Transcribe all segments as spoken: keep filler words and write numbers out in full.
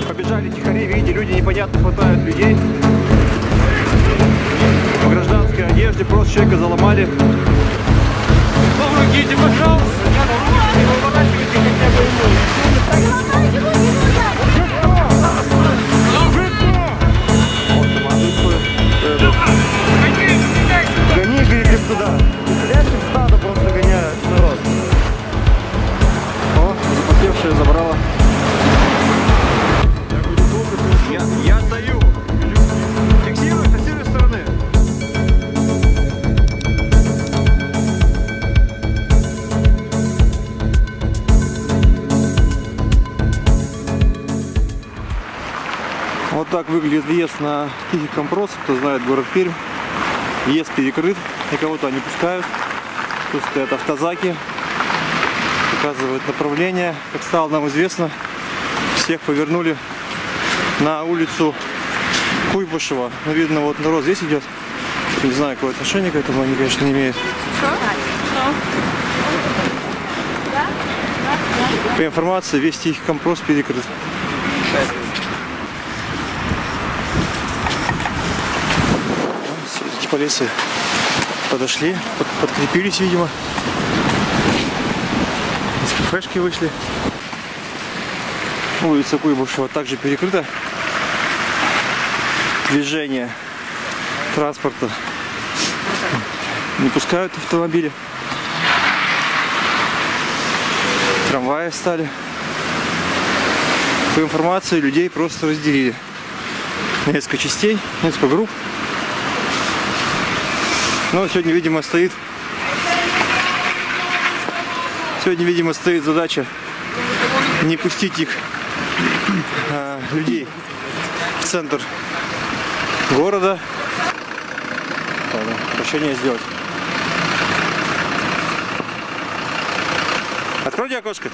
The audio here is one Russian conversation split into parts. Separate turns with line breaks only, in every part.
Побежали тихари, видите, люди непонятно хватают людей. В гражданской одежде просто человека заломали. Помогите, пожалуйста! Гони, говорит, туда. Представляешь, стадо просто гоняют народ. О, запотевшая забрала. Я, я стою. Фиксируй, фиксируй с стороны. Вот так выглядит въезд на Тихий Компрос. Кто знает город Пермь. Въезд перекрыт, никого-то не пускают. Тут стоят автозаки, показывают направление. Как стало нам известно, всех повернули на улицу Куйбышева. Ну, видно, вот народ здесь идет. Не знаю, какое отношение к этому они, конечно, не имеют. По информации, весь Тихий Компрос перекрыт. Полиции подошли, под, подкрепились, видимо. Из кафешки вышли. Улица Куйбышева также перекрыта. Движение транспорта не пускают автомобили. Трамваи стали. По информации, людей просто разделили. Несколько частей, несколько групп. Но сегодня, видимо, стоит сегодня, видимо, стоит задача не пустить их, а, людей, в центр города. Ладно, прощение сделать. Откройте окошко.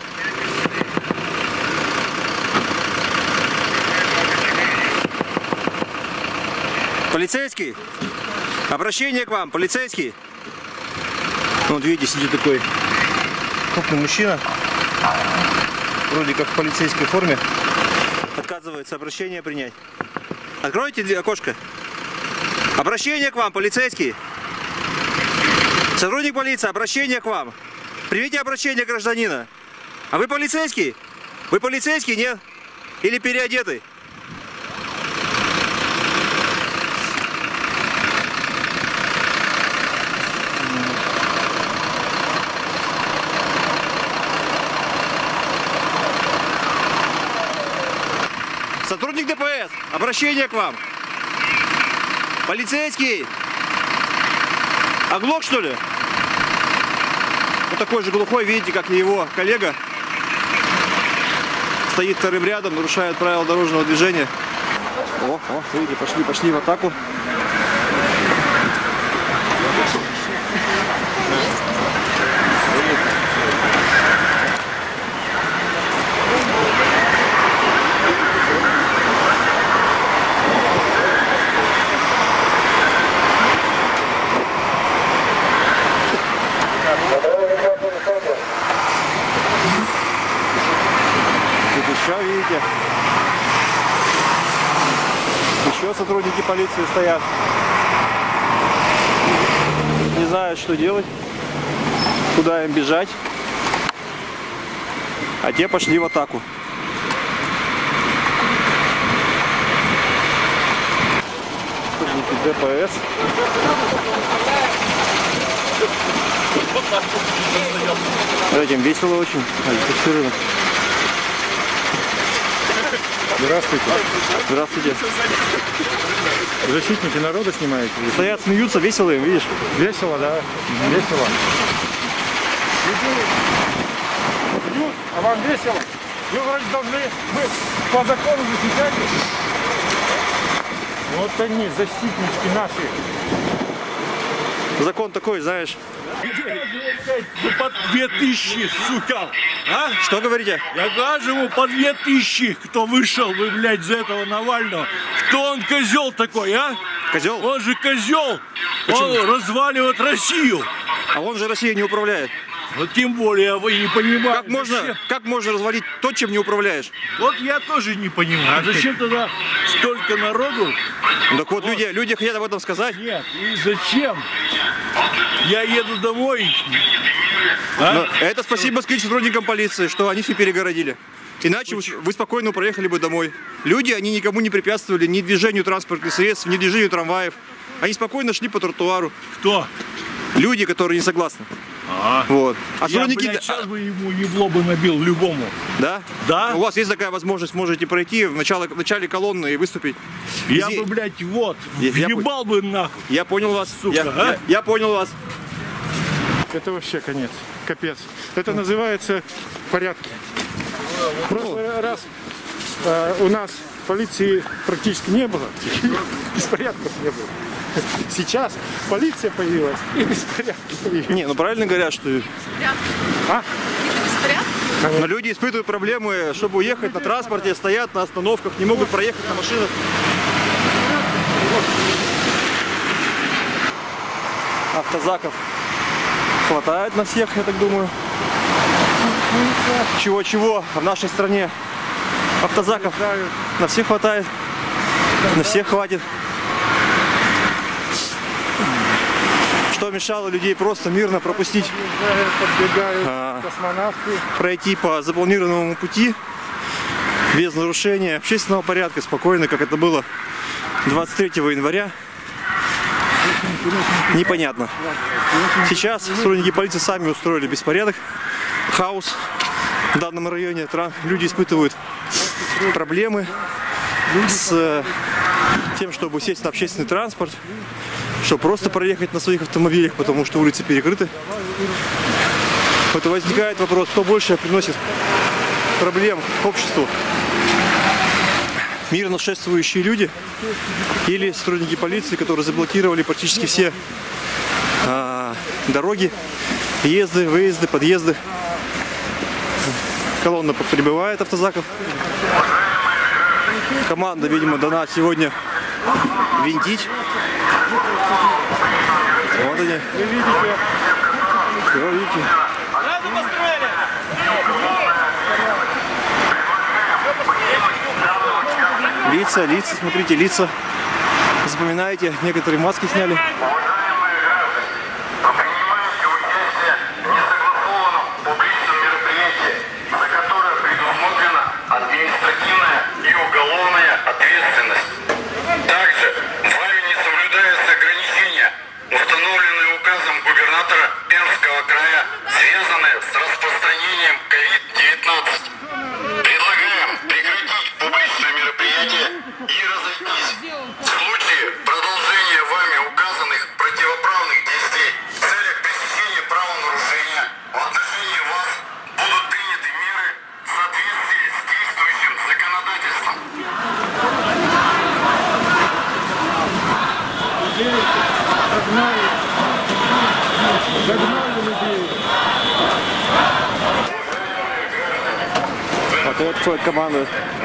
Полицейский. Обращение к вам, полицейский. Вот видите, сидит такой крупный мужчина, вроде как в полицейской форме. Отказывается обращение принять. Откройте окошко. Обращение к вам, полицейский. Сотрудник полиции, обращение к вам. Примите обращение гражданина. А вы полицейский? Вы полицейский, нет? Или переодетый? Сотрудник ДПС, обращение к вам. Полицейский. Оглох, что ли? Вот такой же глухой, видите, как и его коллега. Стоит вторым рядом, нарушает правила дорожного движения. О, о, видите, пошли, пошли в атаку. Еще, видите, еще сотрудники полиции стоят, не знают, что делать, куда им бежать, а те пошли в атаку. Сотрудники ДПС. Этим весело очень, фиксируемо.
Здравствуйте.
Здравствуйте.
Защитники народа снимаете?
Стоят, смеются, весело им, видишь?
Весело, да. Весело. А вам весело? Вы вроде должны, вы по закону защищаете. Вот они, защитнички наши.
Закон такой, знаешь.
По две тысячи, сука! А?
Что говорите?
Я кажу ему по две тысячи, кто вышел, вы, блядь, за этого Навального. Кто он козел такой, а?
Козел?
Он же козел.
Почему?
Он разваливает Россию.
А он же Россией не управляет.
Вот тем более вы не понимаете.
Как можно,
зачем?
как можно развалить то, чем не управляешь?
Вот я тоже не понимаю. А зачем тогда столько народу?
Ну, так вот, люди, люди хотят об этом сказать.
Нет, и зачем? Я еду домой. А?
Но это спасибо сказать сотрудникам полиции, что они все перегородили. Иначе вы, вы спокойно проехали бы домой. Люди, они никому не препятствовали, ни движению транспортных средств, ни движению трамваев. Они спокойно шли по тротуару.
Кто?
Люди, которые не согласны.
А,
Вот. А
я,
сотрудники...
блядь, сейчас бы ему ебло бы набил любому.
Да?
Да.
У вас есть такая возможность, можете пройти в начало, в начале колонны и выступить.
Я
Зи-
бы, блядь, вот,
Я- я
въебал бы нахуй.
Я понял вас.
Сука,
я,
а?
я, я понял вас.
Это вообще конец. Капец. Это называется порядки. В прошлый раз э, у нас полиции практически не было. Беспорядков не было. Сейчас полиция появилась и беспорядки появились.
Не, ну правильно говорят, что...
А?
Но люди испытывают проблемы, чтобы уехать на транспорте, стоят на остановках, не могут проехать на машинах. Автозаков хватает на всех, я так думаю. Чего-чего, а в нашей стране автозаков на всех хватает, на всех хватит. Что мешало людей просто мирно пропустить,
Подбегают
А.
космонавты.
пройти по запланированному пути без нарушения общественного порядка, спокойно, как это было двадцать третьего января. Непонятно. Сейчас сотрудники полиции сами устроили беспорядок, хаос в данном районе. Тра- Люди испытывают проблемы с э, тем, чтобы сесть на общественный транспорт, чтобы просто проехать на своих автомобилях, потому что улицы перекрыты. Вот и возникает вопрос, кто больше приносит проблем к обществу. Мирно шествующие люди или сотрудники полиции, которые заблокировали практически все а, дороги, въезды, выезды, подъезды. Колонна прибывает автозаков. Команда, видимо, дана сегодня винтить. Вот они.
Вы видите,
Все, видите. Лица, лица, смотрите, лица. Запоминаете, некоторые маски сняли.
Принимаете участие в несогласованном публичном мероприятии, за которое предусмотрена административная и уголовная ответственность. Также вами не соблюдаются ограничения, установленные указом губернатора Пермского края, связанные с распространением ковид девятнадцать. Предлагаем прекратить публичное мероприятие и разойтись. В случае продолжения вами указанных противоправных действий в целях пресечения правонарушения в отношении вас будут приняты меры в соответствии с действующим законодательством.
загнали, загнали людей.
Вот это входит команда.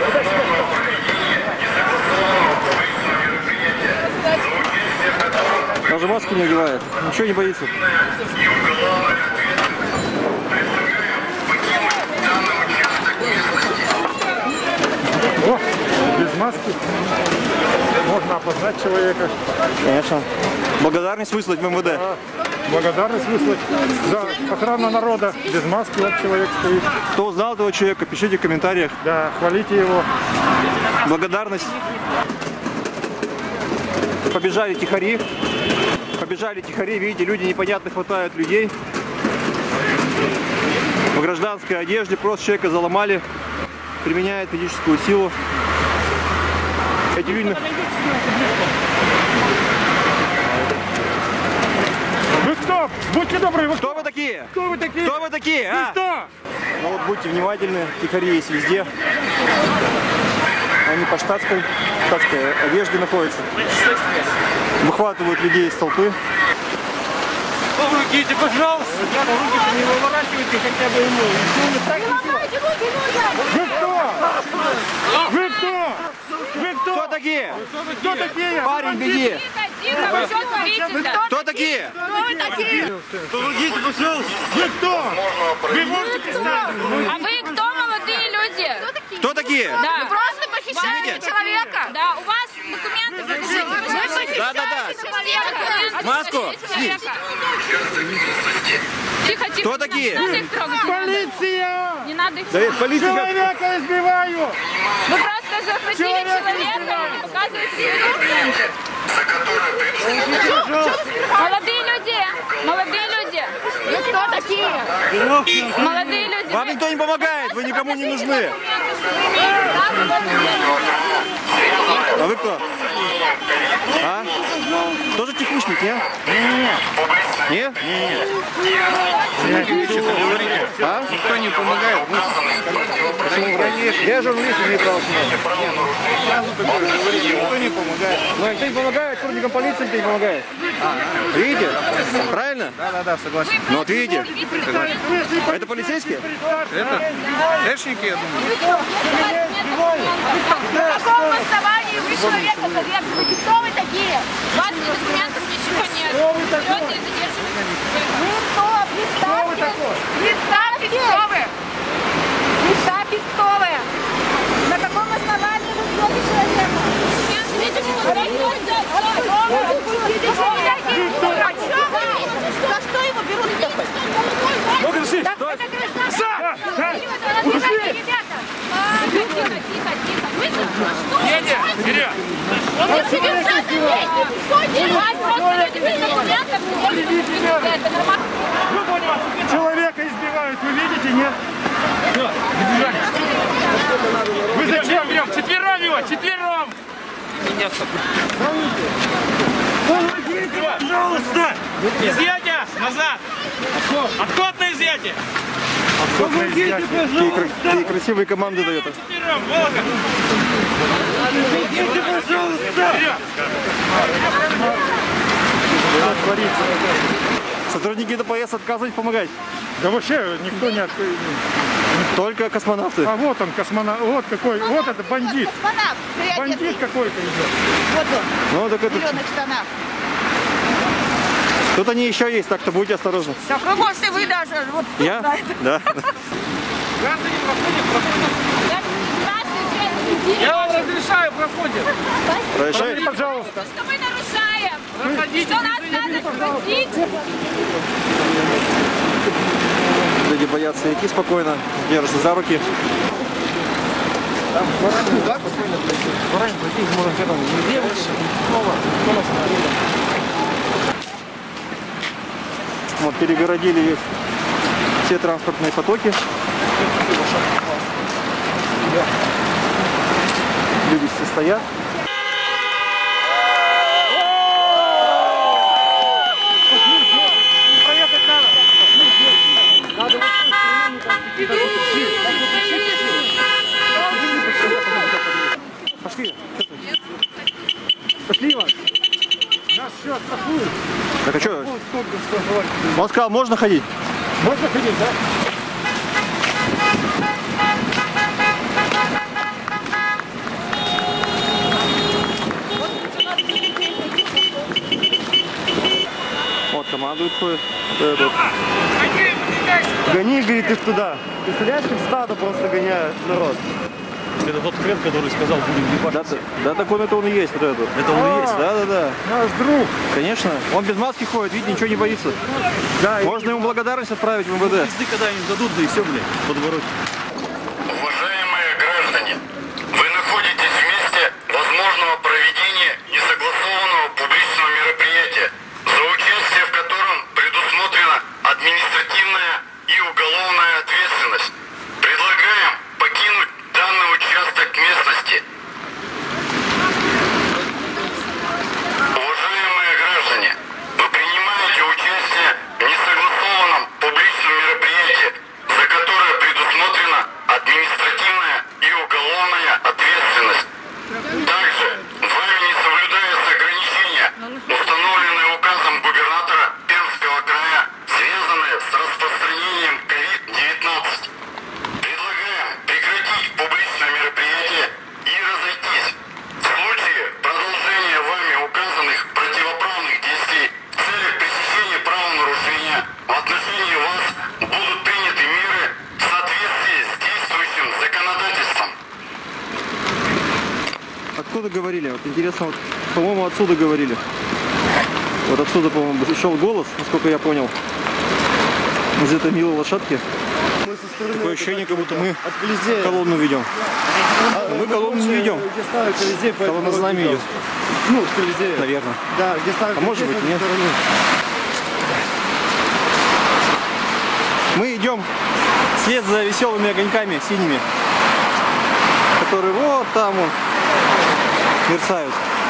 Даже маски не одевает, ничего не боится.
О, без маски можно опознать человека.
Конечно. Благодарность выслать в МВД.
Благодарность выслать за охрану народа. Без маски вот человек стоит.
Кто узнал этого человека, пишите в комментариях.
Да, хвалите его.
Благодарность. Побежали тихари. Побежали тихари. Видите, люди непонятно хватают людей. В гражданской одежде просто человека заломали. Применяет физическую силу. Эти люди...
Вы кто? Будьте добры, вы
Кто вы такие?
Кто вы такие?
Кто вы такие?
Вы
А?
кто?
Ну вот будьте внимательны, тихари есть везде. Они по штатской, штатской одежде находятся. Выхватывают людей из толпы.
Помогите, пожалуйста.
Руки не выворачивайте хотя бы ему. Вы кто? Вы кто? Вы кто?
Кто такие?
Кто такие?
Парень, беги!
Тихо, вы что творите-то?
Кто такие?
Кто вы такие?
Помогите, пожалуйста.
Вы кто? Вы можете представить?
А вы кто, молодые люди?
Кто такие?
Да.
Вы просто похищаете человека.
Да, у вас документы покажите. Вы похищаете
Да, да, да.
человека.
Маску сними.
Тихо, тихо.
Кто
не
такие?
надо их трогать.
Полиция!
Не надо их
Да,
трогать.
полиция.
Человека избиваю!
Вы просто захватили
Человека
человека
избивают.
и не показываете свои документы.
за которое предусмотрено
Молодые люди, молодые люди.
Вы кто такие?
Молодые люди.
Вам никто не помогает, вы никому не нужны. А вы кто? А? Тоже тихушник, не? Не? А?
Никто не помогает.
Я журналист, имею право снимать.
Никто не помогает.
Но никто не помогает, сотрудникам полиции никто не помогает. Видите? Правильно?
Да, да, да, согласен.
Ну вот видите? Это полицейские?
Это дэшники, я думаю.
На каком основании вы человека задерживаете? Кто вы такие?
У вас ни документов, ничего нет. Берете и задерживаете.
Вы кто? Представьтесь. Представьтесь, кто вы. Представьтесь, кто вы. На каком основании вы бьете человека?
Видите, что вы делаете?
Отпустите человека. А что вы? За что его берут?
Ну, держи,
Да,
стой.
это гражданский. Ребята.
Тихо, тихо, тихо. Вы что?
Едя, вперед!
Он не содержать людей. Что
У
делать?
вас просто люди без документов сидят. Это нормально.
Человека избивают, вы видите, нет? Вы зачем?
Берем, четвером его, четвером!
Пожалуйста!
Изъятие! Назад! Отход на изъятие!
Какие, кра- какие красивые команды дает.
Четвером, Волга!
Сотрудники ДПС отказывают помогать.
Да вообще никто не открыл.
Только космонавты.
А вот он, космонавт, вот какой, вот это бандит.
Космонавт,
Бандит
приодетый.
какой-то идет.
Вот он,
Ну, так
в
это...
зеленых штанах.
Тут они еще есть, так что будьте осторожны.
Так вы можете вы даже, вот
Я? Да.
Граждане проходят, проходят.
Красный свет.
Я вам разрешаю, проходит.
Проезжай.
Пожалуйста.
Что мы нарушаем?
Проходите.
Что нас надо схватить?
Люди боятся идти спокойно, держатся за руки. Вот перегородили весь, все транспортные потоки. Люди все стоят. Пошли. Пошли, Иван.
Нас все атакуют.
Так а что? Он сказал, можно ходить?
Можно ходить, да?
Вот командует ходит. Этот. Гони, говорит, их туда. Представляешь, как стадо просто гоняет народ.
Это тот хрен, который сказал, будем ебать.
Да, да, так он это он и есть, вот этот.
Это он и есть,
Да, да, да.
Наш друг.
Конечно. Он без маски ходит, видите, ничего не боится.
Да,
Можно ему благодарность отправить в МВД.
Пизды, когда им дадут, да и все, блядь, подворот.
Уважаемые граждане, вы находитесь в месте возможного проведения несогласованного публичного мероприятия, за участие в котором предусмотрена административная и уголовная ответственность. Предлагаем покинуть данный участок местности. Уважаемые граждане, вы принимаете участие в несогласованном публичном мероприятии, за которое предусмотрена
откуда говорили? Вот интересно, вот, по-моему, отсюда говорили. Вот отсюда, по-моему, шел голос, насколько я понял. Из этой милой лошадки. Такое ощущение, как будто мы колонну ведем.
А,
мы колонну не ведем.
Где ставят Колизей,
колонна с нами идет.
Ну, в Колизее.
Наверное.
Да, где ставят
а может быть, нет. Стороны. Мы идем вслед за веселыми огоньками синими, которые вот там вот мерцают.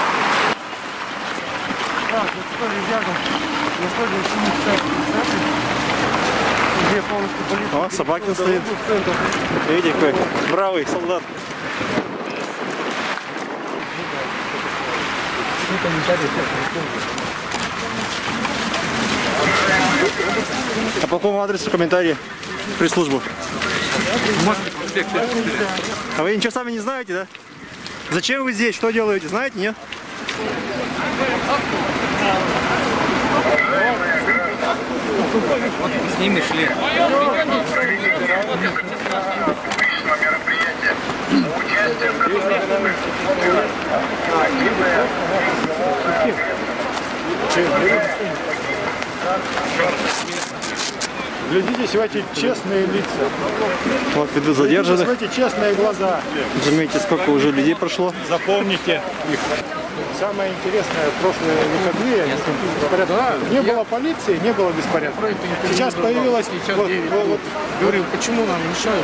Так, вот что, ребята, находимся мы сейчас в центре, где полностью полиция.
О, Собакин стоит. Видите, какой бравый солдат. А по какому адресу комментарии? Пресс-службу. А вы ничего сами не знаете, да? Зачем вы здесь? Что делаете? Знаете, нет?
С ними шли.
Глядитесь в эти честные лица.
Вот идут задержанных.
В эти честные глаза.
Заметьте, сколько уже людей прошло.
Запомните их. Самое интересное, в прошлые выходные беспорядок. Не было полиции, не было беспорядка. Сейчас появилась... Вот, вот, вот.
Говорил, почему нам мешают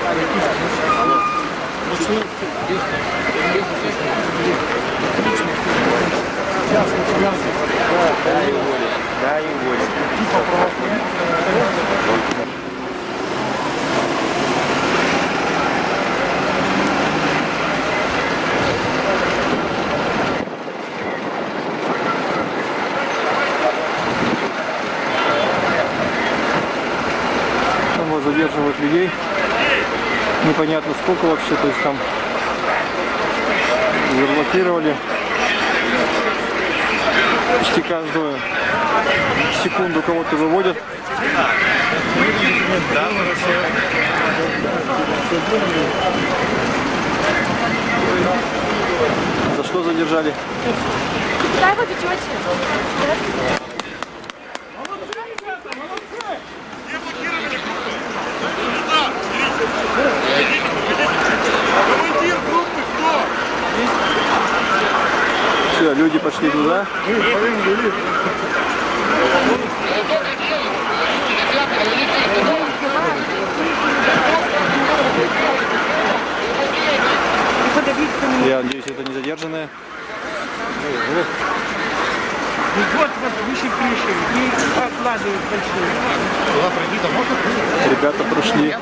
Дай волю. Там вот задерживают людей. Непонятно сколько вообще, то есть там заблокировали почти каждую секунду кого-то выводят. За что задержали?
Дай вот тетя.
Все, люди пошли туда. Я надеюсь, это не задержанные.
Вот, вот, выше крыши. И откладывают большие.
Ребята прошли.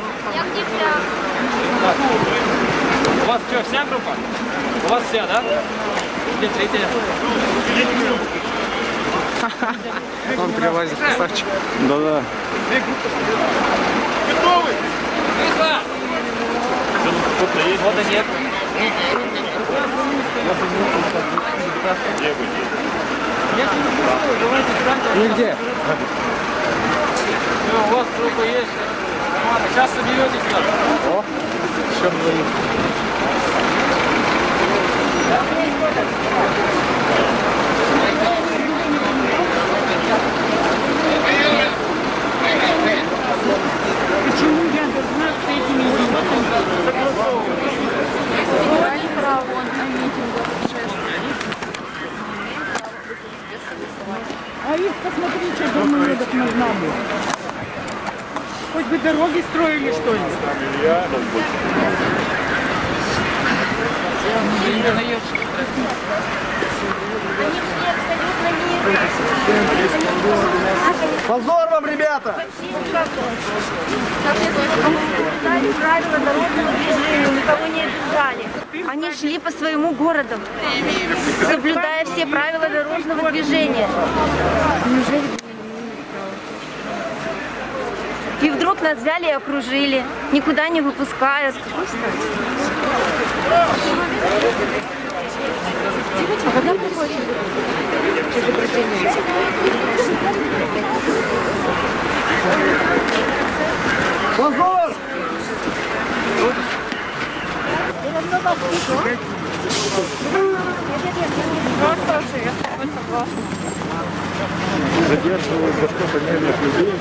У вас что, вся группа? У вас вся, да? Где третья?
Он перелазит, красавчик.
Да-да.
Готовы? Крыса! Вот и нет.
Нигде.
Все, у вас группа есть. Сейчас соберетесь сюда.
О, еще двоих.
Почему я должна с этими идиотами согласовывать? Имели право на митинг А их, посмотри, что домоедок нужна была. Хоть бы дороги строили, что ли.
Позор вам, ребята!
Правила дорожного движения, никого не обижали. Они шли по своему городу, соблюдая все правила дорожного движения. Неужели? И вдруг нас взяли и окружили, никуда не выпускают. А когда приходит?
Позор!
Я намного
Задерживают за что-то нервных людей.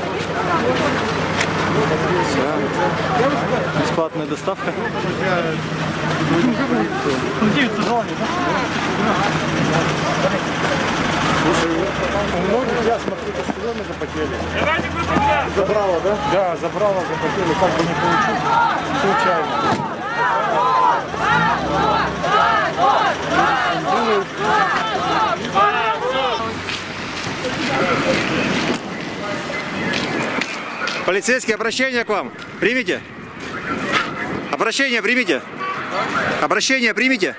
Бесплатная доставка.
Слушай, у многих, я смотрю, то, что мы запотели. Забрало, да? Да, забрало, запотели. Как бы не получилось. Случайно.
Полицейские, обращение к вам. Примите. Обращение примите. Обращение примите.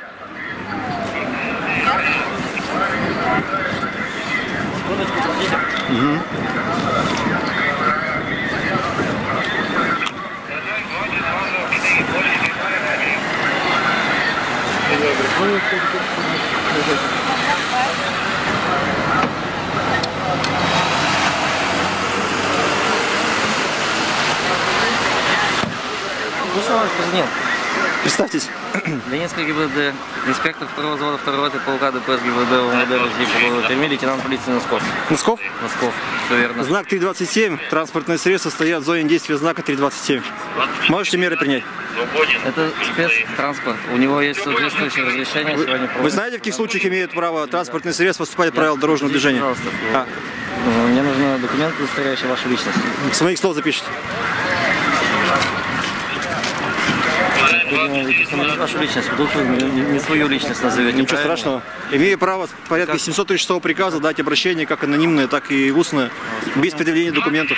Угу.
Слушай, президент.
Представьтесь.
Донецкий ГИБДД, инспектор второго взвода второй роты полка ДПС ГИБДД УМВД России по городу Перми, лейтенант полиции Носков.
Носков?
Носков, все верно.
Знак три двадцать семь. Транспортные средства стоят в зоне действия знака три двадцать семь. Можете меры принять?
Это спецтранспорт. У него есть соответствующее разрешение.
Вы,
сегодня
вы знаете, в каких случаях имеют право транспортные средства вступать в правила дорожного движения?
Пожалуйста.
А.
Мне нужны документы, удостоверяющие вашу личность.
С моих слов запишите.
Вашу личность, вдруг вы не свою личность назовете.
Ничего страшного. Имею право в порядке семьсот тридцать шестого приказа дать обращение как анонимное, так и устное, без предъявления документов.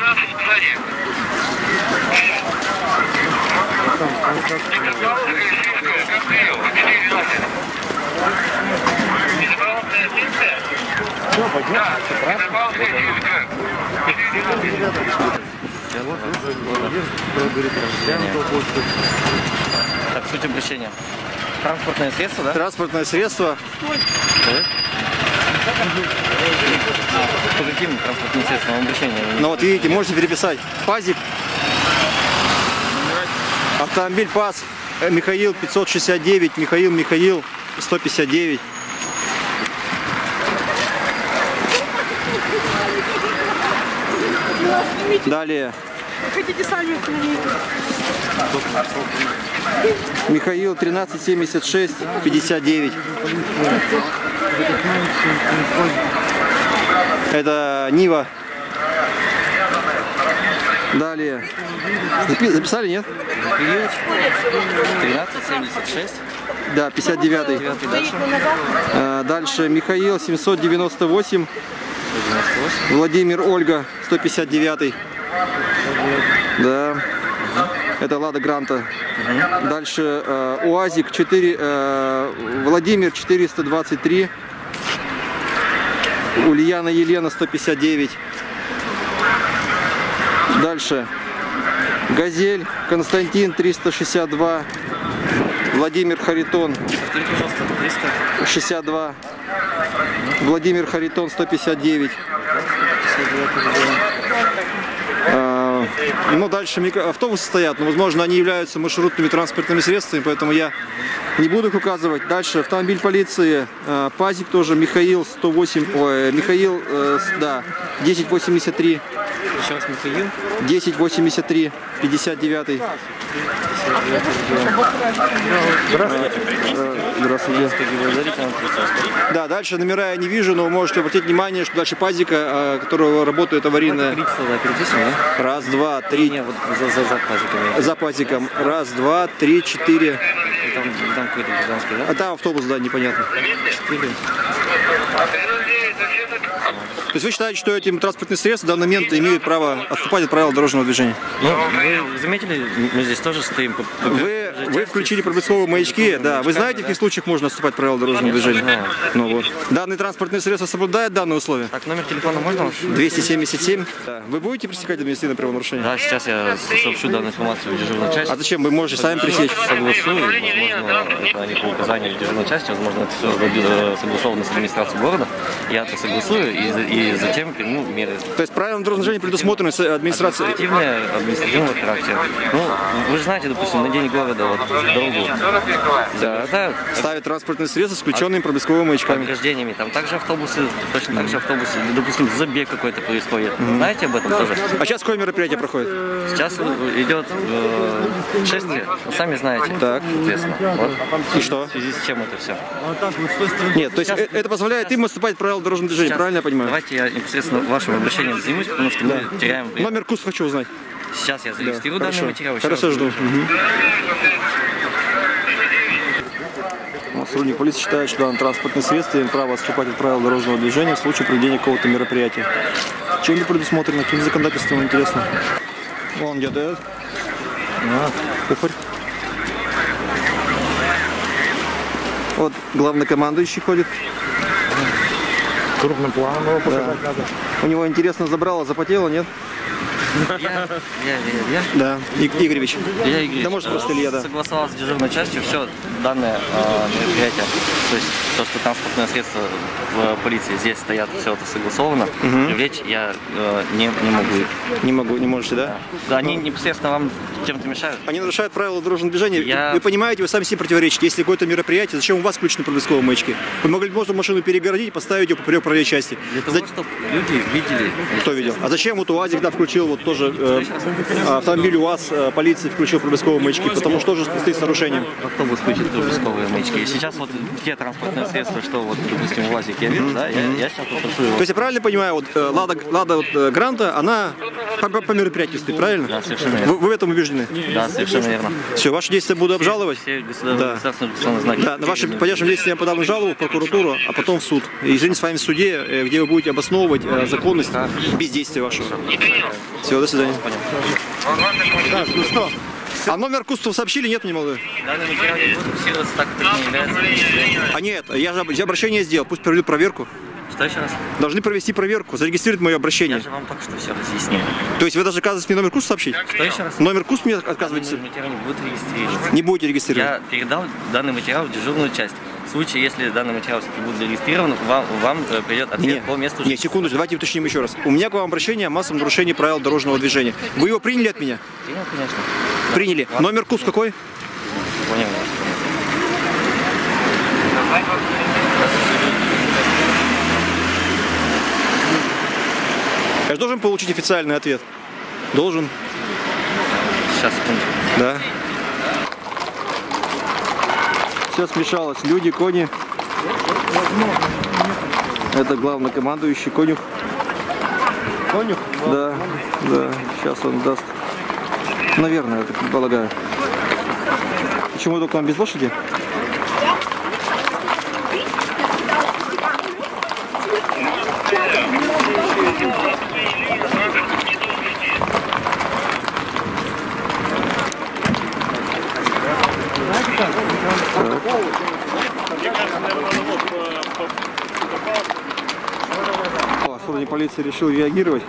Так, суть обращения. Транспортное средство, да?
Транспортное средство.
По каким транспортным средствам обращения?
Ну вот видите, можете переписать. Пазик. Автомобиль ПАЗ. Михаил пятьсот шестьдесят девять. Михаил Михаил сто пятьдесят девять. Далее.
Хотите сами установить?
Михаил тринадцать семьдесят шесть пятьдесят девять. Это Нива. Далее. Записали, нет?
тринадцать семьдесят шесть.
Да, пятьдесят девятый.
Дальше.
А, дальше Михаил семьсот девяносто восемь. Владимир Ольга сто пятьдесят девятый. Да. Это Лада Гранта. Дальше э, УАЗик четыре, э, Владимир четыреста двадцать три. Ульяна Елена сто пятьдесят девять. Дальше Газель Константин триста шестьдесят два. Владимир Харитон
триста
шестьдесят два. Владимир Харитон сто пятьдесят девять. А, ну, дальше микро... автобусы стоят, но, возможно, они являются маршрутными транспортными средствами, поэтому я не буду их указывать. Дальше автомобиль полиции, а, Пазик тоже, Михаил сто восемь, ой, Михаил, э, да, десять восемьдесят три.
Еще раз Михаил.
десять восемьдесят три, пятьдесят девятый.
Здравствуйте.
Здравствуйте. Да, дальше номера я не вижу, но вы можете обратить внимание, что дальше Пазика, которого работает аварийная. Раз, два, три.
Не, вот за, за, за пазиком.
За Пазиком. Раз, два, три, четыре.
Там, там какой-то гражданский, да?
А там автобус, да, непонятно.
Четыре.
То есть вы считаете, что эти транспортные средства в данный момент имеют право отступать от правил дорожного движения?
Ну, вы заметили, мы здесь тоже стоим. По, по
вы, вы включили проблесковые маячки, да. Вы знаете, в каких случаях можно отступать от правил дорожного движения?
Да.
Ну вот. Данные транспортные средства соблюдают данные условия?
Так, номер телефона можно ваш?
двести семьдесят семь. Да. Вы будете пресекать административное правонарушение?
Да, сейчас я сообщу данную информацию в дежурной части.
А зачем? Вы можете сами пресечь?
Согласую, возможно, это не по указанию в дежурной части, возможно, это все согласовано с администрацией города. я это согласую и, за- и затем приму меры.
То есть правила дорожного движения предусмотрены с администрацией?
Административные, административного характера. Ну, вы же знаете, допустим, на день города вот дорогу заграждают
Ставят транспортные средства с включенными проблесковыми маячками.
ограждениями. Там также автобусы, точно так же автобусы, или, допустим, забег какой-то происходит. Знаете об этом тоже?
А сейчас какое мероприятие проходит?
Сейчас идет э, шествие, вы сами знаете.
Так.
Соответственно. Вот.
И что?
В связи с чем это все?
Нет, то есть э- это позволяет им отступать от правил дорожного движения,
Сейчас.
правильно я понимаю?
Давайте я непосредственно вашим обращением займусь, потому что мы теряем время.
Номер КУС хочу узнать.
Сейчас я
Да,
зарегистрирую
хорошо.
данный материал. еще
Хорошо,
раз
жду.
говорю.
Мгм. Ну, сотрудник полиции считает, что данное транспортное средство имеет право отступать от правил дорожного движения в случае проведения какого-то мероприятия. Чем это предусмотрено? Каким законодательством, интересно? Вон где-то этот. А, кухарь. Вот главнокомандующий ходит.
Крупным планом его показать надо.
У него, интересно, забрало, запотело, нет?
Я, я, я, я.
Да. И- Игоревич.
Я, Игорь,
Да, может, просто Илья, да.
согласовал с дежурной частью все данное э, мероприятие. То есть то, что транспортное средство в полиции здесь стоят, все это согласовано. Привлечь я э, не, не могу их.
Не могу, не можете, да?
Да, они непосредственно вам чем-то мешают.
Они нарушают правила дорожного движения.
Я-
Вы понимаете, вы сами себе противоречите. Если какое-то мероприятие, зачем у вас включены проблесковые маячки? Вы могли бы просто машину перегородить и поставить ее поперек правой части.
Для того,
За-
чтобы люди видели.
Кто видел? А зачем вот УАЗик, да, включил вот тоже э, автомобиль УАЗ, э, полиция включил проблесковые маячки, потому что тоже стоит с нарушением.
Автобус включит проблесковые маячки. И сейчас вот те транспортные средства, что вот, допустим, УАЗик я вижу, да, я, я сейчас попрошу его.
То есть я правильно понимаю, вот э, Лада, Лада вот, э, Гранта, она по, по- по мероприятию стоит, правильно?
Да, совершенно
Вы,
верно.
вы в этом убеждены?
Да, совершенно верно.
Все, ваши действия буду обжаловать.
Все государ-
Да.
государственные регистрационные знаки.
Да, на ваши по вашим действиям я подам жалобу в прокуратуру, а потом в суд. И извините, с вами в суде, э, где вы будете обосновывать э, законность бездействия вашего. Все, до свидания.
Так, ну что?
А номер КУС сообщили, нет, мне молодой?
Данный материал не будет фиксироваться, так как не является регистрацией.
А нет, я же об- я обращение сделал, пусть проведут проверку.
Что еще раз?
Должны провести проверку, зарегистрировать мое
Я
обращение.
же вам только что все разъяснил.
То есть вы даже отказываетесь мне номер КУС сообщить?
Что еще раз?
Номер КУС мне отказываетесь?
Данный материал не будет регистрироваться.
Не будете регистрировать?
Я передал данный материал в дежурную часть. В случае, если данный материал все-таки будет зарегистрирован, вам, вам э, придет ответ
Не,
по месту
не,
жительства.
секундочку, давайте уточним еще раз. У меня к вам обращение о массовом нарушении правил дорожного движения. Вы его приняли от меня?
Принял, конечно.
Приняли.
Ладно.
Номер КУС какой?
Понял.
Я же должен получить официальный ответ. Должен.
Сейчас, секундочку.
Да. Все смешалось. Люди, кони. Это главнокомандующий конюх.
Конюх?
Да, да. Сейчас он даст. Наверное, я так полагаю. Почему только он без лошади? О, сотрудник полиции решил реагировать.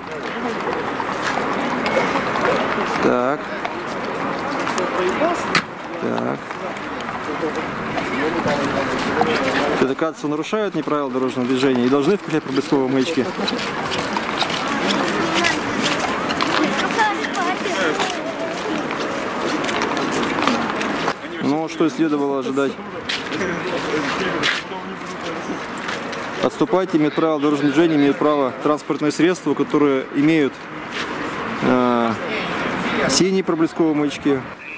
Так. Так. Это, оказывается, нарушают не правила дорожного движения и должны включать проблесковые маячки. Ну, что и следовало ожидать. Отступайте, имеют право дорожного движения, имеют право транспортные средства, которые имеют э, синие проблесковые маячки.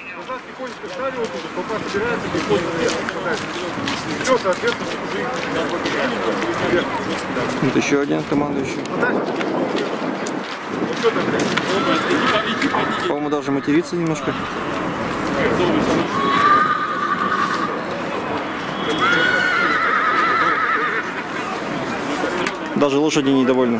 Вот еще один командующий. По-моему, даже матерится немножко. Даже лошади недовольны.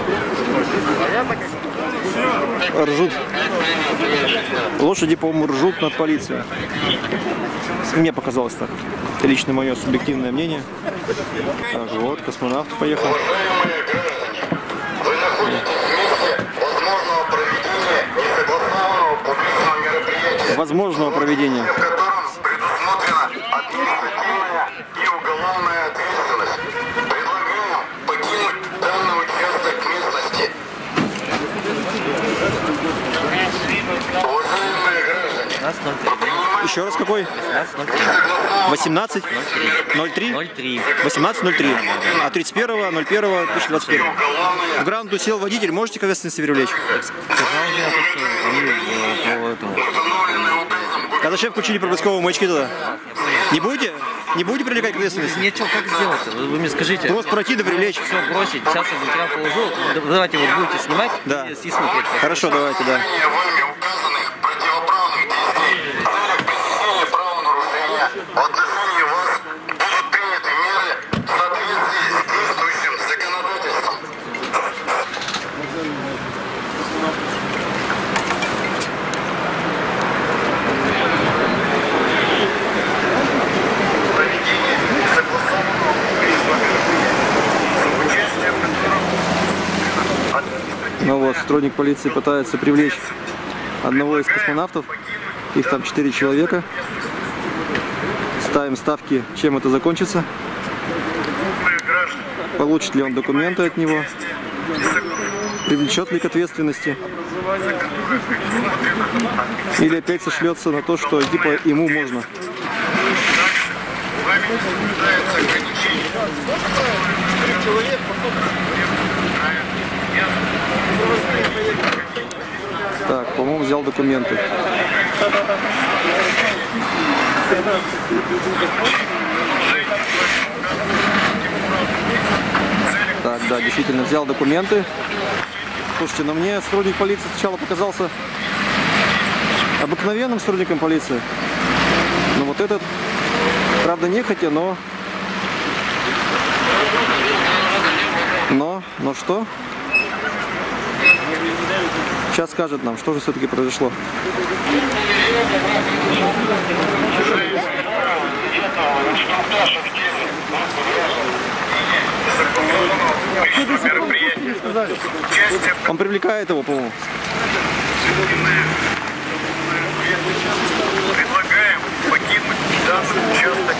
Ржут. Лошади, по-моему, ржут над полицией. Мне показалось так. Это лично мое субъективное мнение. Так, вот, космонавт поехал.
Уважаемые граждане, вы находитесь в месте возможного проведения несогласованного публичного мероприятия,
Возможного проведения.
в котором предусмотрена административная и уголовная ответственность. Предлагаем
Еще раз какой? восемнадцать ноль три.
ноль три.
восемнадцать ноль три. А тридцать первого ноль первого две тысячи двадцать первого. В грамоту сел водитель. Можете к ответственности привлечь?
Сказал же я то, что они э, по этому.
А зачем включили проблесковые маячки тогда? Не будете? Не будете привлекать к ответственности?
Ничего, как сделать? Вы, вы мне скажите.
Просто пройти да привлечь.
Все бросить. Сейчас я материал положу. Давайте вот будете снимать
Да.
и, и смотреть.
Хорошо, давайте, да.
Вами указанных противоправных действий в целях пресечения правонарушения в отношении вас будут приняты меры в соответствии с действующим законодательством. Проведение согласованного публичного мероприятия, участие в котором
Ну вот, сотрудник полиции пытается привлечь одного из космонавтов. Их там четыре человека. Ставим ставки, чем это закончится. Получит ли он документы от него. Привлечет ли к ответственности. Или опять сошлется на то, что типа ему можно. Так, по-моему, взял документы. Так, да, действительно взял документы. Слушайте, но мне сотрудник полиции сначала показался обыкновенным сотрудником полиции. Но вот этот, правда, нехотя, но... Но, но что? Сейчас скажет нам, что же все-таки произошло. Он привлекает его, по-моему.
Предлагаем покинуть данный участок.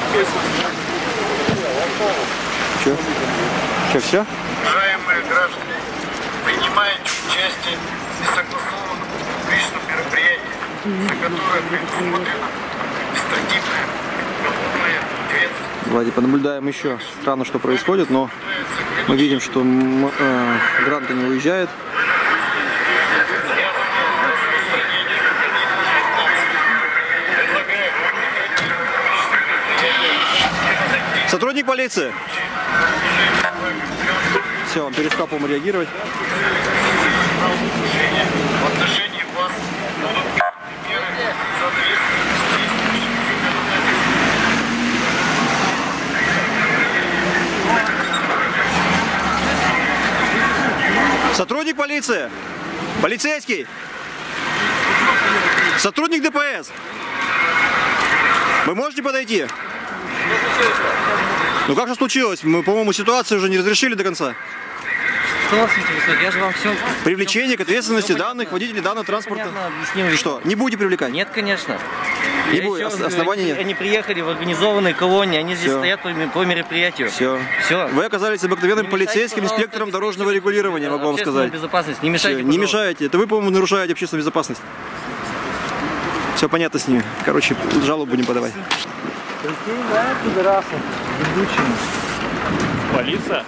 Че? Че, все?
Уважаемые граждане, принимаете участие в согласованном публичном мероприятии, за которое предусмотрено административная уголовная ответственность.
Давайте понаблюдаем еще. Странно, что происходит, но мы видим, что э, гранты не уезжает. Сотрудник полиции. Все, он перестал, по-моему, реагировать.
В отношении вас будут меры в соответствии
с Сотрудник полиции. Полицейский. Сотрудник ДПС. Вы можете подойти? Ну как же случилось? Мы, по-моему, ситуацию уже не разрешили до конца.
Что вас интересует? Я же вам все...
Привлечение к ответственности данных водителей данного транспорта.
Объяснил.
Что, не будете привлекать?
Нет, конечно.
Не
Я
будет,
еще раз
оснований
говорю,
нет.
Они приехали в организованной колонии, они здесь
Все.
стоят по, по мероприятию.
Все.
Все.
Вы оказались обыкновенным
Не мешайте,
полицейским
пожалуйста,
инспектором дорожного регулирования, могу вам
общественную
сказать.
безопасность. Не
Всё,
мешайте,
не
пожалуйста.
мешаете. Это вы, по-моему, нарушаете общественную безопасность. Все понятно с ними. Короче, жалобу будем подавать.
Полиция?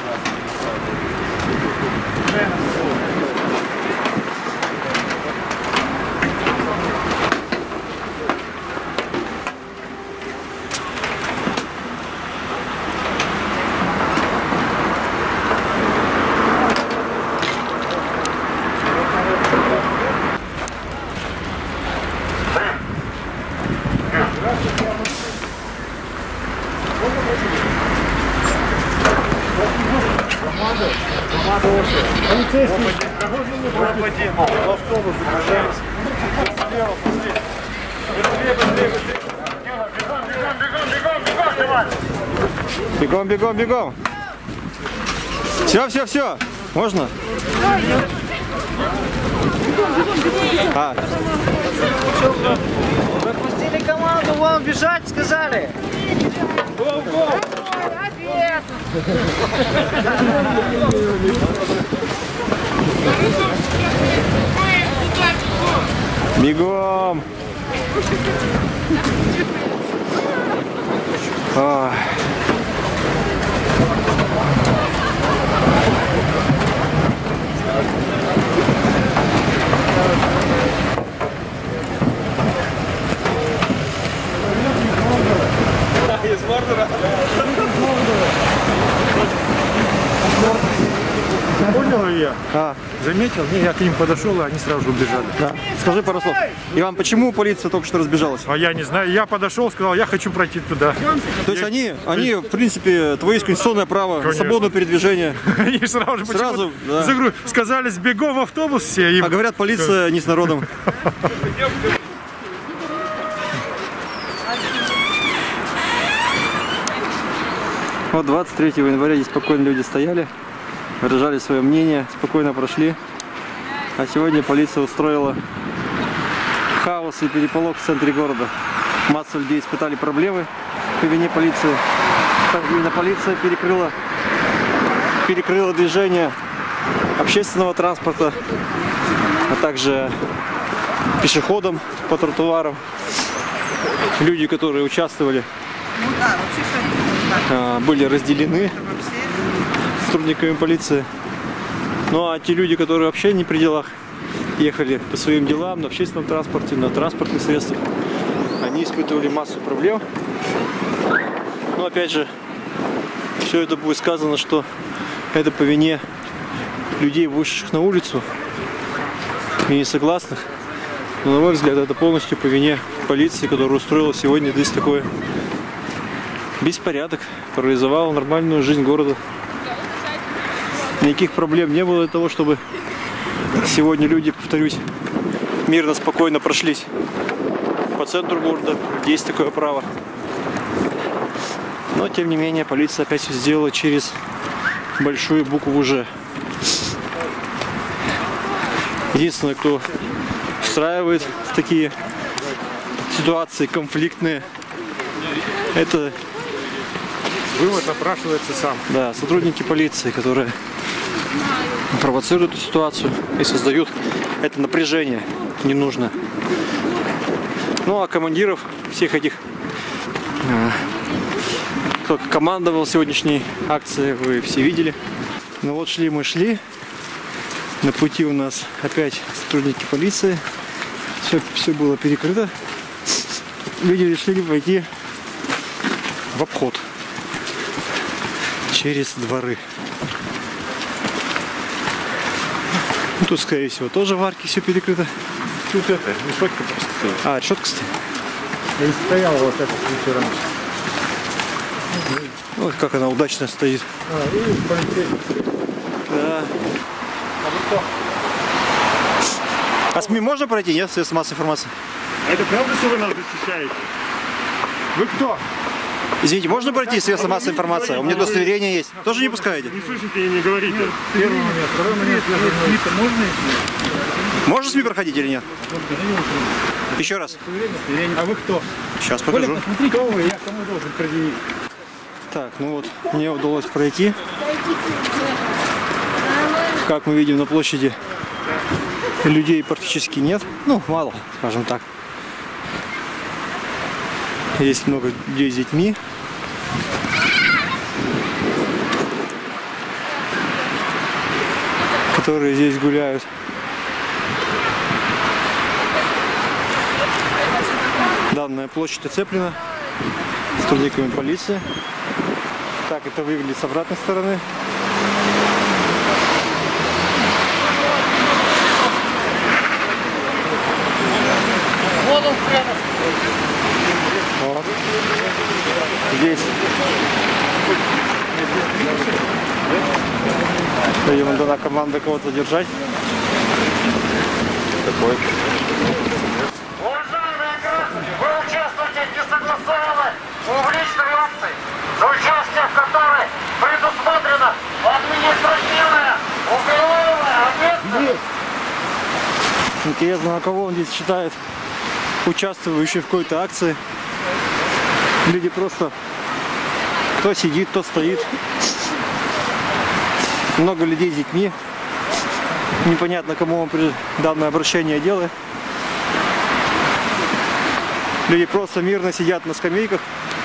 Бегом, бегом, бегом. Все, все, все. Можно? А.
Пропустили команду, вон бежать, сказали.
Бегом. А.
Понял я?
А.
Заметил? Не, я к ним подошел, и они сразу же убежали.
Да. Скажи пару слов. Иван, почему полиция только что разбежалась?
А я не знаю. Я подошел, сказал, я хочу пройти туда.
То есть они, они, в принципе, твое есть конституционное право на
Конечно.
свободное передвижение.
Они сразу же
Сразу,
почему-то
да.
загру- сказали, сбегом в автобус все. Им...
А говорят, полиция не с народом. Вот двадцать третьего января здесь спокойно люди стояли, выражали свое мнение, спокойно прошли. А сегодня полиция устроила хаос и переполох в центре города. Масса людей испытали проблемы по вине полиции. Именно полиция перекрыла, перекрыла движение общественного транспорта, а также пешеходам по тротуарам. Люди, которые участвовали, были разделены с сотрудниками полиции. Ну а те люди, которые вообще не при делах, ехали по своим делам на общественном транспорте, на транспортных средствах, они испытывали массу проблем. Но опять же, все это будет сказано, что это по вине людей, вышедших на улицу и несогласных. Но, на мой взгляд, это полностью по вине полиции, которая устроила сегодня здесь такой беспорядок, парализовала нормальную жизнь города. Никаких проблем не было для того, чтобы сегодня люди, повторюсь, мирно, спокойно прошлись по центру города. Есть такое право. Но, тем не менее, полиция опять все сделала через большую букву «Ж». Единственное, кто устраивает такие ситуации конфликтные, это
вывод напрашивается сам.
Да, сотрудники полиции, которые провоцируют эту ситуацию и создают это напряжение не нужно. Ну а командиров всех этих, кто командовал сегодняшней акцией, вы все видели. Ну вот шли мы шли. На пути у нас опять сотрудники полиции. Все, все было перекрыто. Люди решили пойти в обход через дворы. Ну, тут, скорее всего, тоже в арке все перекрыто.
Тут это, решетка просто стоит.
А, решетка стоит.
Я и стоял вот это вечером.
Вот как она удачно стоит.
А, и полицейский.
Да.
А вы кто?
А СМИ можно пройти, нет? Средства массовой информации?
А это правда, что вы нас защищаете? Вы кто?
Извините, можно пройти средства массовой информации? У меня удостоверение есть. Тоже не пускаете?
Не слышите и не говорите. Первый момент, второй момент. Можно
Можно СМИ проходить или нет? Еще раз.
А вы кто?
Сейчас покажу.
Посмотри, кто вы, я кому должен предъявить.
Так, ну вот, мне удалось пройти. Как мы видим, на площади людей практически нет. Ну, мало, скажем так. Есть много людей с детьми. Которые здесь гуляют. Данная площадь оцеплена сотрудниками полиции. Так это выглядит с обратной стороны.
Вот он, хренов.
Вот. Здесь. Ему дана команда кого-то задержать. Такой.
Уважаемые граждане, вы участвуете в несогласованной публичной акции, за участие в которой предусмотрена административная уголовная ответственность.
Интересно, а кого он здесь считает участвующим в какой-то акции? Люди просто кто сидит, кто стоит. Много людей с детьми. Непонятно, кому он данное обращение делает. Люди просто мирно сидят на скамейках.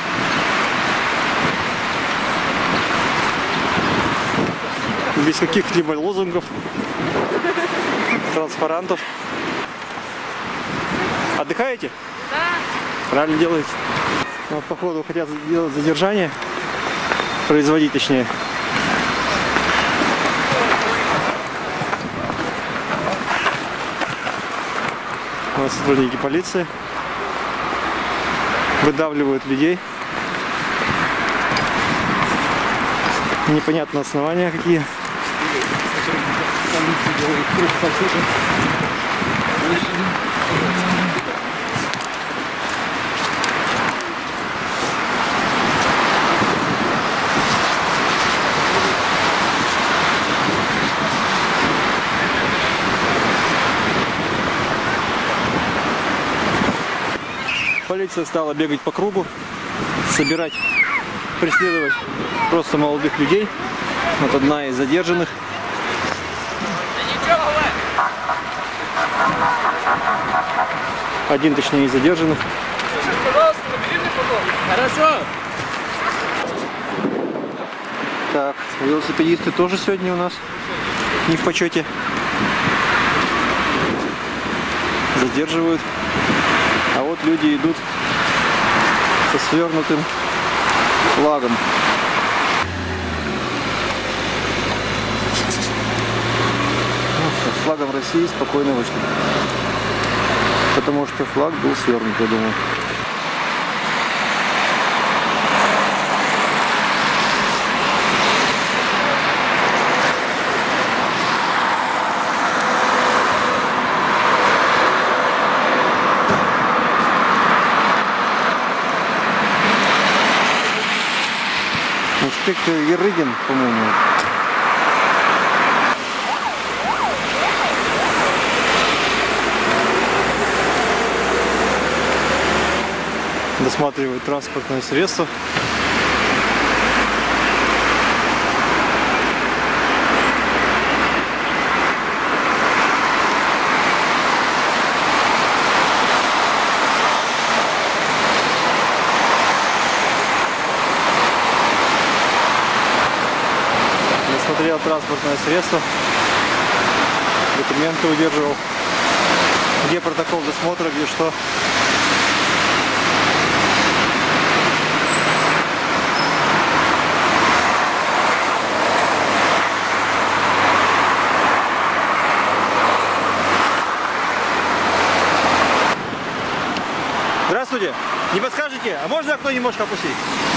Без каких-либо лозунгов, транспарантов. Отдыхаете?
Да.
Правильно делаете. Вот, походу хотят сделать задержание. Производить, точнее. У нас сотрудники полиции выдавливают людей. Непонятно основания какие. Полиция стала бегать по кругу, собирать, преследовать просто молодых людей. Вот одна из задержанных. Один, точнее, из задержанных.
Хорошо.
Так, велосипедисты тоже сегодня у нас не в почете. Задерживают. А вот люди идут со свернутым флагом. Ну, с флагом России спокойно вышли. Потому что флаг был свернут, я думаю. Инспектор Ерыгин, по-моему. Досматривает транспортное средство. Досмотрел транспортное средство. Документы удерживал. Где протокол досмотра, где что. Здравствуйте. Не подскажете, а можно окно немножко опустить?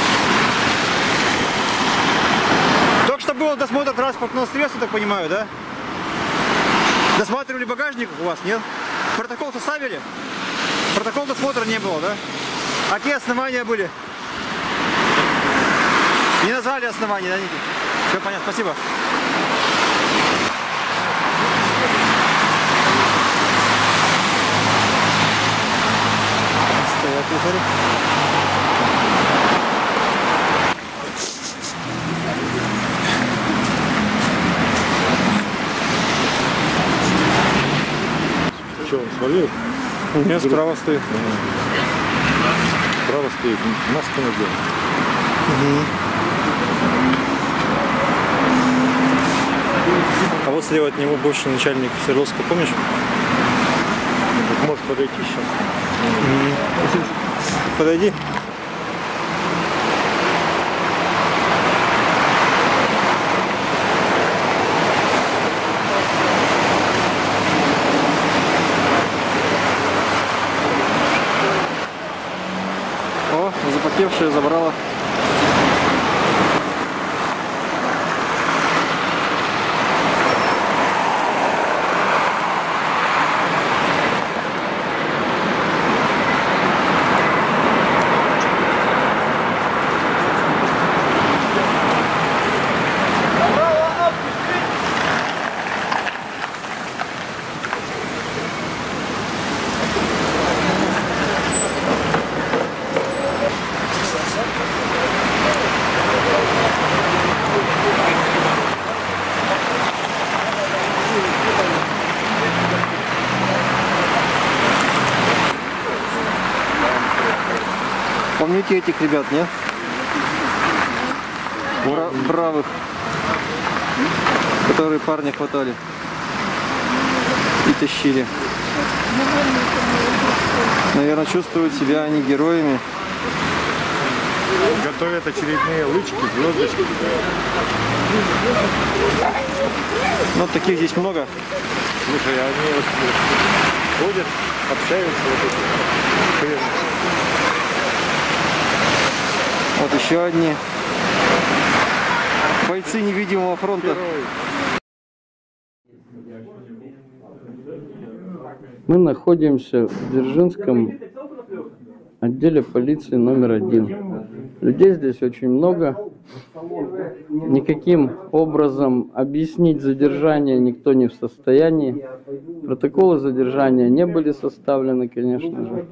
Только что был досмотр транспортного средства, так понимаю, да? Досматривали багажник у вас, нет? Протокол составили? Протокол досмотра не было, да? А какие основания были? Не назвали основания, да, Ники? Все понятно, спасибо. Стоят лихари.
Что, он свалил?
Нет, справа стоит.
Справа стоит, нас не делает.
Угу. А вот слева от него бывший начальник Свердловска, помнишь?
Может подойти сейчас?
Угу. Подойди. О, запотевшая забрала. Помните этих ребят, нет? Бра бравых, которые парня хватали и тащили. Наверное, чувствуют себя они героями.
Готовят очередные лычки, звездочки.
Ну, таких здесь много.
Слушай, они вот ходят, общаются. Вот, эти.
Вот еще одни бойцы невидимого фронта.
Мы находимся в Дзержинском отделе полиции номер один. Людей здесь очень много. Никаким образом объяснить задержание никто не в состоянии. Протоколы задержания не были составлены, конечно же.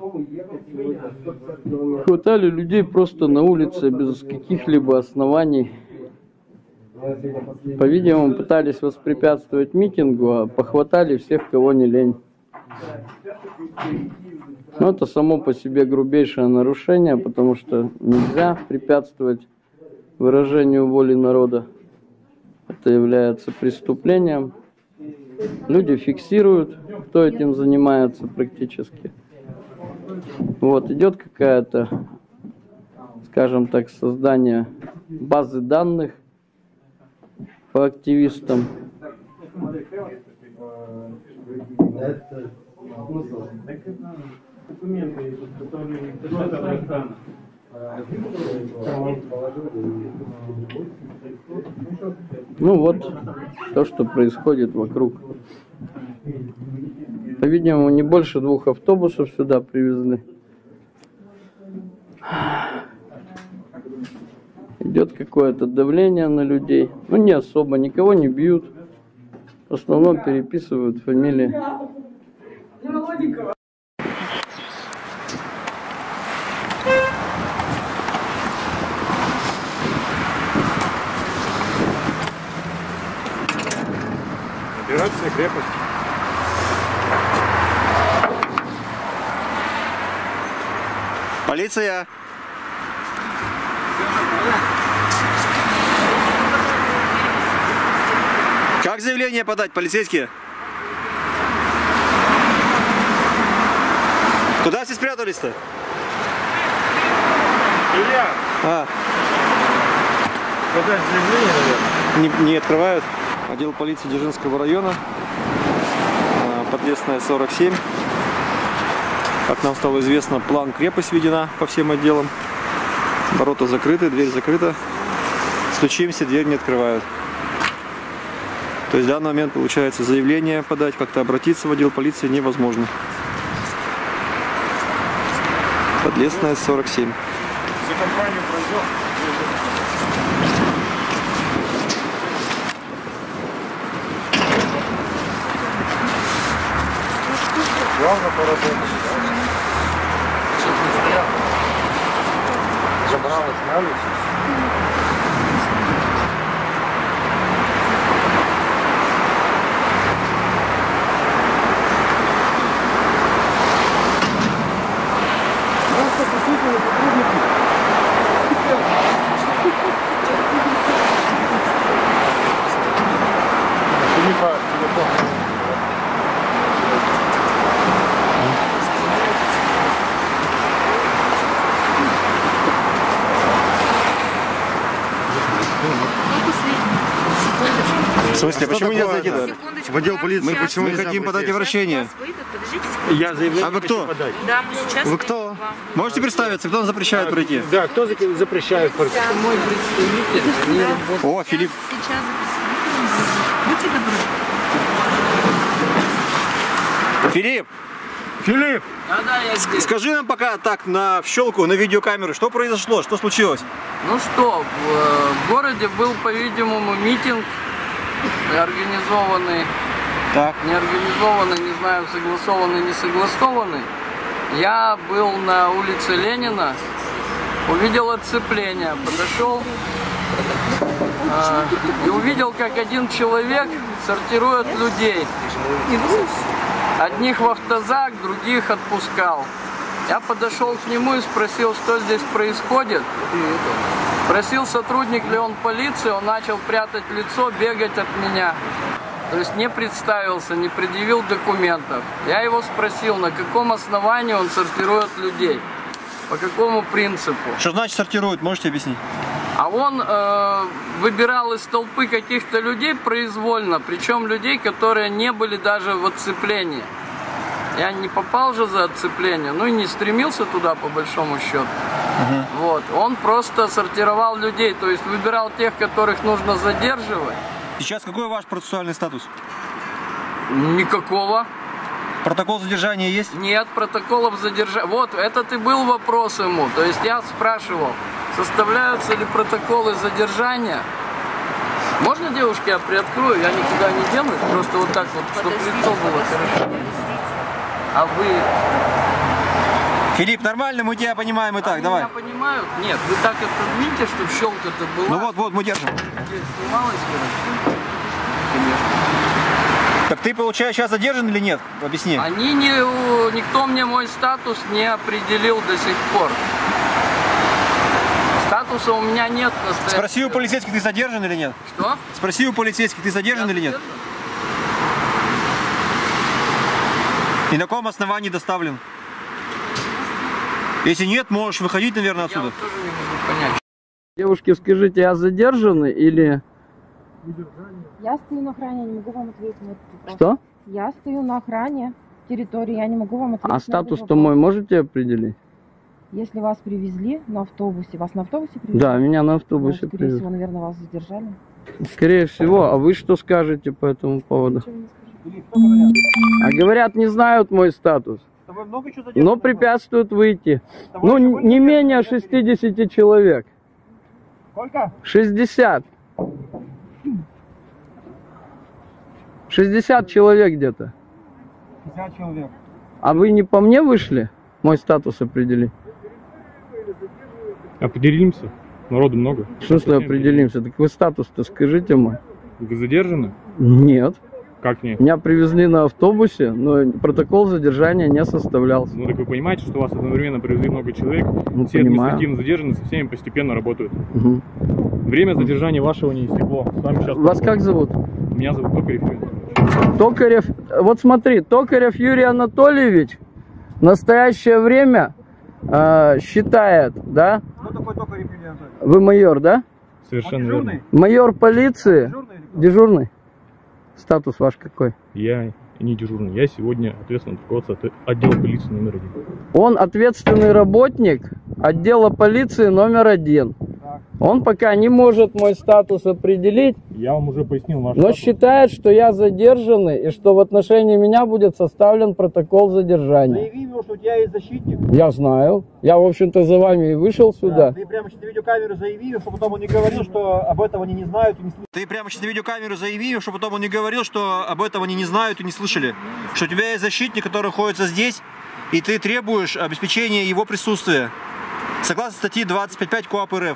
Хватали людей просто на улице без каких-либо оснований. По-видимому, пытались воспрепятствовать митингу, а похватали всех, кого не лень. Но это само по себе грубейшее нарушение, потому что нельзя препятствовать выражению воли народа. Это является преступлением. Люди фиксируют, кто этим занимается практически. Вот, идет какая-то, скажем так, создание базы данных по активистам. Ну вот то, что происходит вокруг. По-видимому, не больше двух автобусов сюда привезли. Идет какое-то давление на людей. Ну, не особо, никого не бьют. В основном переписывают фамилии.
Операция «Крепость».
Полиция! Как заявление подать, полицейские? Куда все спрятались-то?
Илья!
А.
Подать заявление, наверное.
Не, не открывают. Отдел полиции Дзержинского района, Подлесная сорок семь. Как нам стало известно, план крепость введена по всем отделам. Ворота закрыты, дверь закрыта. Стучимся, дверь не открывают. То есть в данный момент, получается, заявление подать, как-то обратиться в отдел полиции невозможно. Подлесная сорок семь.
За компанию пройдем. Главное поработать. Чтоб не стоял. Забрал их на улицу. Просто посыпали сотрудники. Телефон. Телефон.
В смысле, почему не зайти?
В отдел полиции.
Мы почему не хотим подать обращение?
Я заявление
А вы кто?
Да, мы сейчас...
Вы кто? Можете представиться, кто нам запрещает пройти?
Да, кто запрещает пройти?
Мой представитель.
О, Филипп.
Сейчас будьте добры.
Филипп,
Филипп!
Да, да, я здесь.
скажи нам пока так на в щелку, на видеокамеру, что произошло, что случилось?
Ну что, в, в городе был, по-видимому, митинг организованный,
Так.
не организованный, не знаю, согласованный, не согласованный. Я был на улице Ленина, увидел отцепление, подошел э, и увидел, как один человек сортирует людей. Одних в автозак, других отпускал. Я подошел к нему и спросил, что здесь происходит. Спросил, сотрудник ли он полиции, он начал прятать лицо, бегать от меня. То есть не представился, не предъявил документов. Я его спросил, на каком основании он сортирует людей, по какому принципу.
Что значит сортирует, можете объяснить?
А он э, выбирал из толпы каких-то людей произвольно, причем людей, которые не были даже в отцеплении. Я не попал же за отцепление, ну и не стремился туда по большому счету. Uh-huh. Вот. Он просто сортировал людей, то есть выбирал тех, которых нужно задерживать.
Сейчас какой ваш процессуальный статус?
Никакого.
Протокол задержания есть?
Нет, протоколов задержания. Вот, этот и был вопрос ему. То есть я спрашивал, составляются ли протоколы задержания. Можно, девушки, я приоткрою? Я никуда не денусь, просто вот так вот, чтобы лицо было хорошо. А вы...
Филипп, нормально, мы тебя понимаем и так,
а
давай.
Меня понимают? Нет, вы так отодвиньте, чтобы щелка-то была.
Ну вот, вот, мы держим.
Здесь снималось, конечно.
Так ты, получается, сейчас задержан или нет? Объясни.
Они не... Никто мне мой статус не определил до сих пор. Статуса у меня нет.
Спроси у полицейских, ты задержан или нет?
Что?
Спроси у полицейских, ты задержан Я или нет?
Задержан?
И на каком основании доставлен? Если нет, можешь выходить, наверное, отсюда.
Я вот тоже не могу понять. Девушки, скажите, я задержанный или...
Я стою на охране, не могу вам ответить на этот вопрос.
Что?
Я стою на охране территории, я не могу вам ответить.
А статус-то мой можете определить?
Если вас привезли на автобусе, вас на автобусе привезли?
Да, меня на автобусе
ну, скорее
привезли.
всего, наверное, вас задержали.
Скорее всего. А вы что скажете по этому поводу? А говорят, не знают мой статус. Но препятствуют выйти. Ну, не менее шестидесяти человек.
Сколько?
шестьдесят. шестьдесят человек где-то.
шестьдесят человек.
А вы не по мне вышли? Мой статус определить?
Определимся. Народу много.
В смысле определимся? Так вы статус-то скажите мой.
Вы задержаны?
Нет.
Как нет?
Меня привезли на автобусе, но протокол задержания не составлялся.
Ну так вы понимаете, что вас одновременно привезли много человек,
ну,
все
понимаю.
административно задержаны, со всеми постепенно работают.
Угу.
Время задержания вашего не истекло. С вами сейчас
вас как зовут?
Меня зовут Токарев Юрий Анатольевич.
Токарев, вот смотри, Токарев Юрий Анатольевич в настоящее время э, считает, да?
Кто такой Токарев Юрий Анатольевич?
Вы майор, да?
Совершенно верно.
Майор полиции? Дежурный? Дежурный? Статус ваш какой?
Я не дежурный. Я сегодня ответственный руководитель отдела полиции номер один.
Он ответственный работник отдела полиции номер один. Так. Он пока не может мой статус определить.
Я вам уже пояснил ваш
Но
статус.
считает, что я задержанный и что в отношении меня будет составлен протокол задержания.
Заяви ему, что у тебя есть защитник.
Я знаю. Я, в общем-то, за вами и вышел сюда.
Да, ты прямо через видеокамеру заяви, чтобы потом он не говорил, что об этом они не знают и не слышали.
Ты прямо через видеокамеру заяви, чтобы потом он не говорил, что об этом они не знают и не слышали. Что у тебя есть защитник, который находится здесь, и ты требуешь обеспечения его присутствия. Согласно статье двадцать пять точка пять КоАП РФ.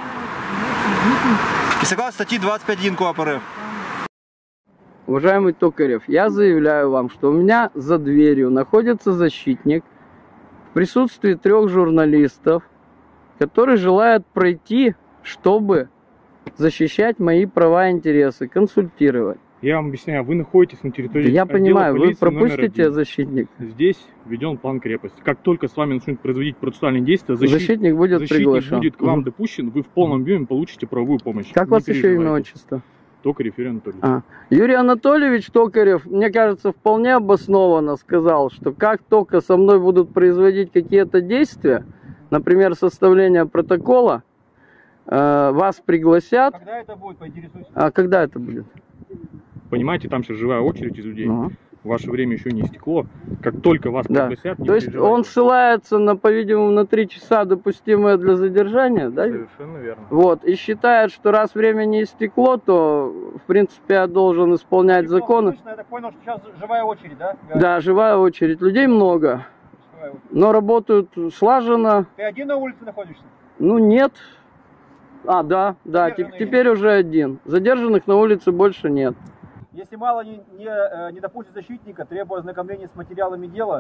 И согласно статье двадцать пять точка один КоАП РФ.
Уважаемый Токарев, я заявляю вам, что у меня за дверью находится защитник в присутствии трех журналистов, который желает пройти, чтобы защищать мои права и интересы, консультировать.
Я вам объясняю, вы находитесь на территории
Я понимаю, вы
полиции
пропустите защитник.
Здесь введен план крепости. Как только с вами начнут производить процессуальные действия, защит...
защитник будет
защитник
приглашен.
будет к вам
угу.
допущен, вы в полном объеме получите правовую помощь.
Как
Не
вас еще имя, отчество?
Токарев Юрий Анатольевич.
А. Юрий Анатольевич Токарев, мне кажется, вполне обоснованно сказал, что как только со мной будут производить какие-то действия, например, составление протокола, э, вас пригласят.
Когда это будет, поинтересуйся?
А когда это будет?
Понимаете, там сейчас живая очередь из людей.
Ну.
Ваше время еще не истекло. Как только вас
да.
пригласят, не
То есть он ссылается на, по-видимому, на три часа допустимое для задержания, да?
Совершенно верно.
Вот, и считает, что раз время не истекло, то, в принципе, я должен исполнять
Истекло,
законы.
Обычно, я так понял, что сейчас живая очередь, да?
Да, живая очередь. Людей много,
очередь.
но работают слаженно.
Ты один на улице находишься?
Ну, нет. А, да, да, теперь уже один. Задержанных на улице больше нет.
Если мало не, не, не допустит защитника, требуя ознакомления с материалами дела,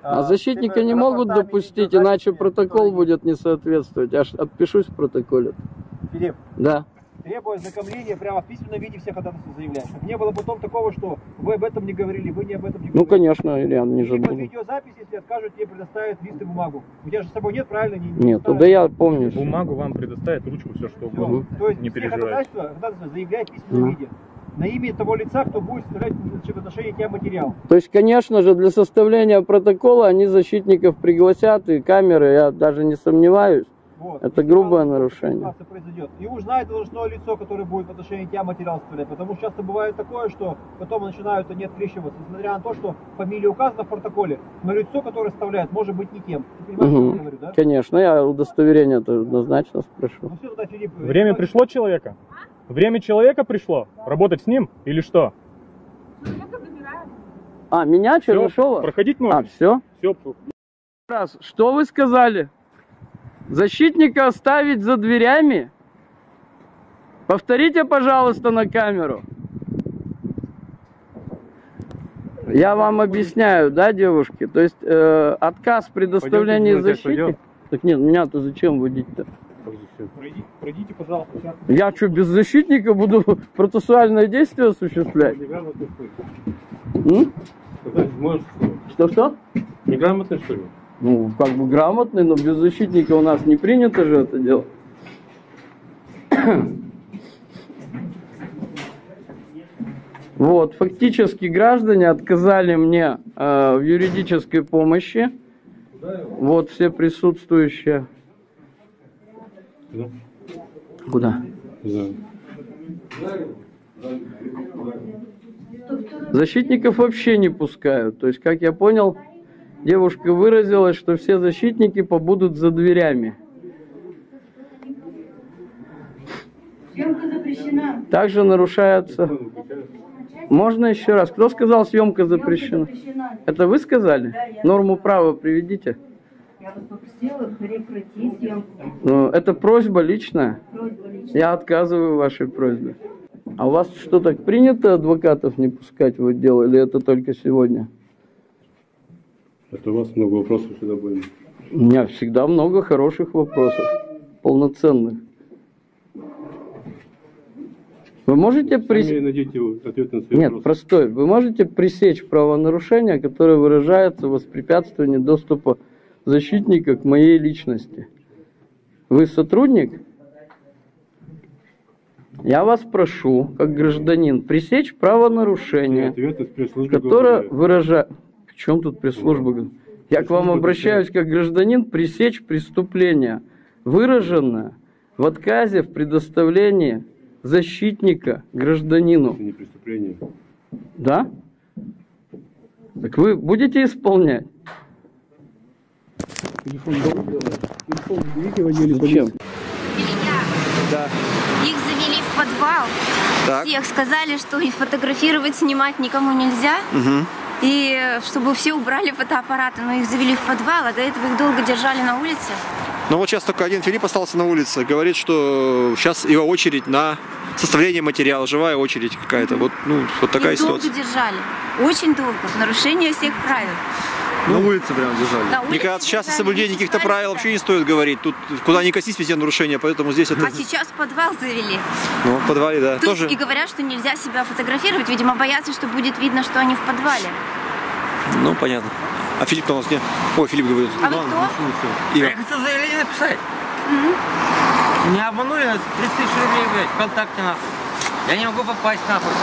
А защитника не могут допустить, иначе протокол будет не соответствовать. Я ж отпишусь в протоколе.
Филипп,
да.
Требую ознакомления прямо в письменном виде всех ходатайств заявлять. Чтобы не было потом такого, что вы об этом не говорили, вы не об этом не говорили.
Ну, конечно, Ильян, не
Либо
забуду.
видеозапись, если откажут, тебе предоставят лист и бумагу. У тебя же с собой нет, правильно? Не,
не нет, тогда я помню.
Бумагу вам предоставят, ручку, все что угодно.
То есть
не
все
переживайте.
ходатайства, ходатайства заявляют в письменном
Mm.
виде. На имя того лица, кто будет составлять в отношении тебя материал.
То есть, конечно же, для составления протокола они защитников пригласят, и камеры, я даже не сомневаюсь.
Вот.
Это грубое нарушение.
Произойдет. И узнает должностное лицо, которое будет в отношении тебя материал составлять. Потому что часто бывает такое, что потом начинают они открещиваться, несмотря на то, что фамилия указана в протоколе, но лицо, которое составляет, может быть не тем. Ты понимаешь,
Угу.
что я говорю, да?
Конечно, я удостоверение-то однозначно спрошу.
Ну, все, тогда, Филипп,
Время пришло человека? Время человека пришло? Работать с ним или что?
А, меня Чернышова?
Проходить можно?
А, все?
Все.
Раз, что вы сказали? Защитника оставить за дверями? Повторите, пожалуйста, на камеру. Я вам объясняю, да, девушки? То есть э, отказ в предоставлении защиты. Так нет, меня-то зачем водить-то?
Пройдите, пройдите, пожалуйста.
Я что, без защитника буду процессуальное действие осуществлять? Что-что?
Неграмотный, что ли?
Ну, как бы грамотный, но без защитника у нас не принято же это делать. Вот, фактически граждане отказали мне э, в юридической помощи. Вот все присутствующие.
Да.
Куда?
Да.
Защитников вообще не пускают. То есть, как я понял, девушка выразилась, что все защитники побудут за дверями.
Съемка запрещена.
Также нарушается... Можно еще раз? Кто сказал, съемка запрещена?
запрещена.
Это вы сказали?
Да, я.
Норму права приведите.
Я вас попросила прекратить съемку.
Ну, это просьба личная.
Просьба личная.
Я отказываю в вашей просьбе. А у вас что, так принято адвокатов не пускать в отдел, или это только сегодня?
Это у вас много вопросов всегда будет.
У меня всегда много хороших вопросов, полноценных. Вы можете пресечь... Нет, простой. Вы можете пресечь правонарушение, которое выражается в воспрепятствовании доступа защитника к моей личности? Вы сотрудник? Я вас прошу, как гражданин, пресечь правонарушение, которое выражает... В чем тут пресс-служба? Я к вам обращаюсь как гражданин, пресечь преступление, выраженное в отказе в предоставлении защитника гражданину.
Это не преступление.
Да? Так вы будете исполнять?
Телефон берите в отделе
Зачем?
Да.
Их завели в подвал.
Так.
Всех сказали, что и фотографировать, снимать никому нельзя.
Угу.
И чтобы все убрали фотоаппараты, но их завели в подвал, а до этого их долго держали на улице.
Ну вот сейчас только один Филипп остался на улице. Говорит, что сейчас его очередь на составление материала, живая очередь какая-то. Вот, ну, вот такая
их долго
ситуация.
держали. Очень долго. В нарушение всех правил.
На улице прям держали.
На улице
Мне кажется, сейчас о
держали,
соблюдении каких-то правил вообще не стоит говорить. Тут куда ни косись, везде нарушения, поэтому здесь это...
А сейчас в подвал завели.
Ну, в подвале, да.
Тут
Тоже...
и говорят, что нельзя себя фотографировать. Видимо, боятся, что будет видно, что они в подвале.
Ну, понятно. А Филипп-то у нас где? Ой, Филипп говорит.
А вы кто?
Игорь.
Я хотел заявление написать. Угу. Не обманули нас тридцать тысяч рублей, блядь, ВКонтакте нахуй. Я не могу попасть нахуй.